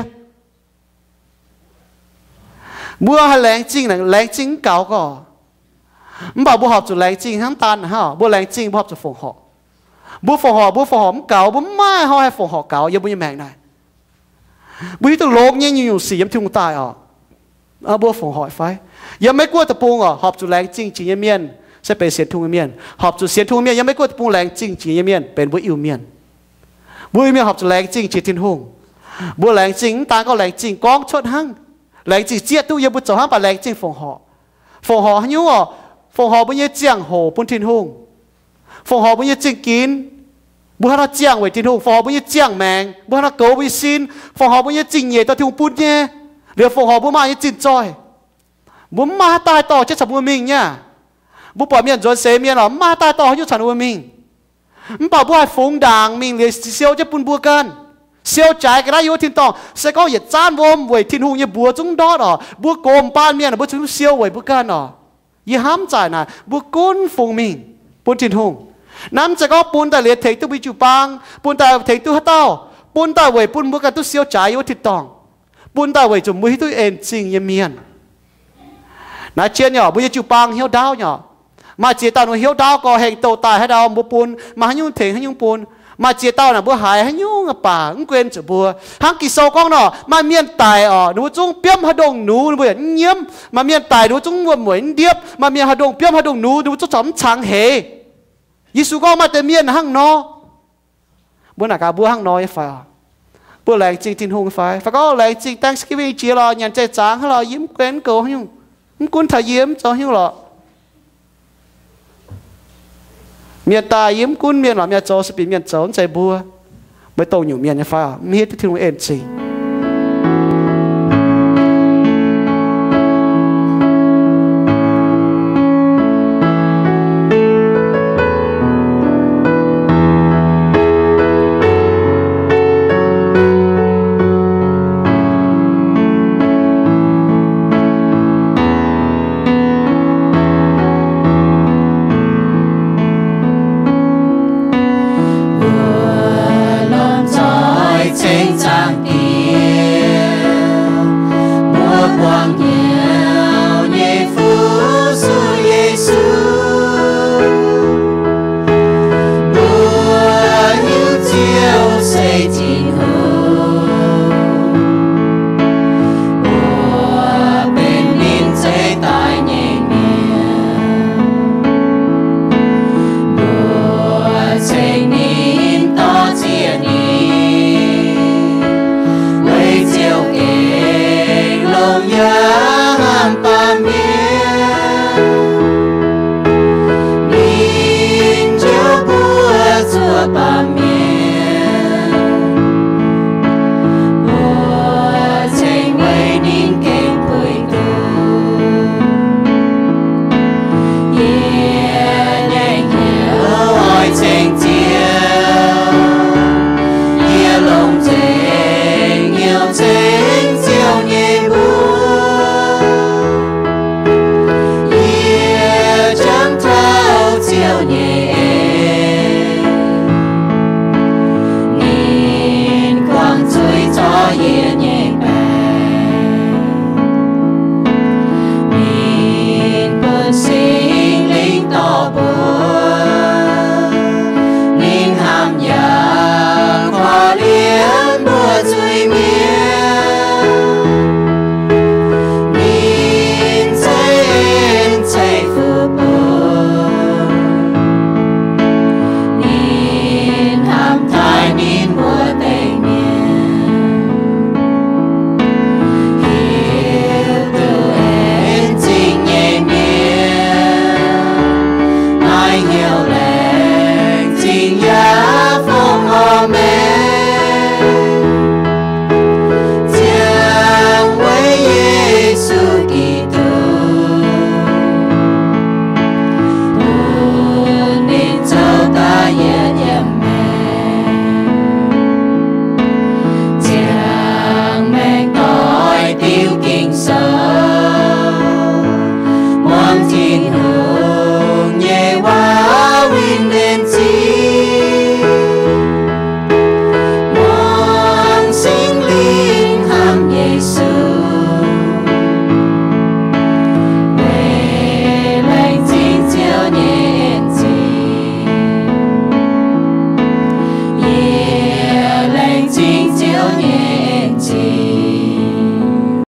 บัวให้แรงจริงนะแรงจริงเก่าก็มันบอกบัวหอบจุดแรงจริงทั้งตันฮะบัวแรงจริงบัวหอบจุดฝงหอบบัวฝงหอบบัวฝงหอมเก่าบัวไม่ห่อให้ฝงหอบเก่ายังบัวยังแมงได้บัวที่ตัวโลกเนี่ยอยู่สี่ยำทุ่งตายอ่ะ à bữa phòng hỏi phảiยังไม่กลัวตะปูอ่ะหอบจุแรงจริงจริงเมียนใช่เป็นเสียทุ่งเมียนหอบจุเสียทุ่งเมียนยังไม่กลัวตะปูแรงจริงจริงเมียนเป็นบุอิวเมียนบุอิวเมียนหอบจุแรงจริงจีทินหงบัวแรงจริงตาก็แรงจริงก้องชดหั่งแรงจริงเจี๊ยตู้ยังบุจ่อหั่งปะแรงจริงphòng họ phòng họ hắn nhungอ่ะphòng họบุญเจียงโหปุ่นทินหงphòng họบุญจริงกินบุหรี่เจียงไว้ทินหงphòng họบุญเจียงแมงบุหรี่โกวิซินphòng họบุญจริงเย่ตัวทิงปุ่นเนี่ยเดี๋ยวphòng họบุมาจริงจอยบุมาตายต่อจะฉับบุมิงเนี่ยบุปผาเมียนจวนเสมียนหรอมาตายต่อให้ยุฉันบุมิงมันบอกว่าฟงด่างมิงเลยเซียวจะปุ่นบัวกันเซียวใจก็ได้ยุทินตองเสก็อย่าจ้านวมไว้ทินหูอย่าบัวจุ้งดอดอ๋อบัวโกมป้านเมียนบัวจุ้งเซียวไว้บัวกันอ๋ออย่าห้ามใจนะบัวก้นฟงมิงปุ่นทินหูนั้นจะก็ปุ่นแต่เหลียเทตุบิจูปังปุ่นแต่เทตุฮัตเต้าปุ่นแต่ไว้ปุ่นบัวกันตุเซียวใจยุทินตองปุ่นแต่ไว้จุ่มมือที่ตัวเองจริงยังเมียนน่าเชื่อเนี่ยบุญจูปังเหี้ยวดาวเนี่ยมาเจียตาหนูเหี้ยวดาวก็แห่งโตตายให้ดาวบุปุนมาให้ยุ่งเถงให้ยุ่งปุนมาเจียตาหน่ะบัวหายให้ยุ่งป่าอุ้งเกวียนจะบัวหางกิโซก้องเนาะมาเมียนตายอ๋อหนูจุ้งเปี้ยมหดงหนูหนูบัวเงี้ยมมาเมียนตายหนูจุ้งวัวหมวยเดียบมาเมียนหดงเปี้ยมหดงหนูหนูจุ้งจอมช้างเหยิสุก็มาแต่เมียนห้างนอบัวหนักบัวห้างนอไอ้ฝ่ายบัวแรงจริงทิ้งหงไฟฝ่ายก็แรงจริง Thanksgiving จีรอยันใจจางให้เรายิ้มเกวียนเก่าให้ยุ่งคุณถ่ายยิ้มcho hiểu rõ miền taยิ้มคุณmiền là miền cho sẽ bị miền cho chạy bùa mới tàu nhiều miền như phải à miền thì không ổn gì Bye.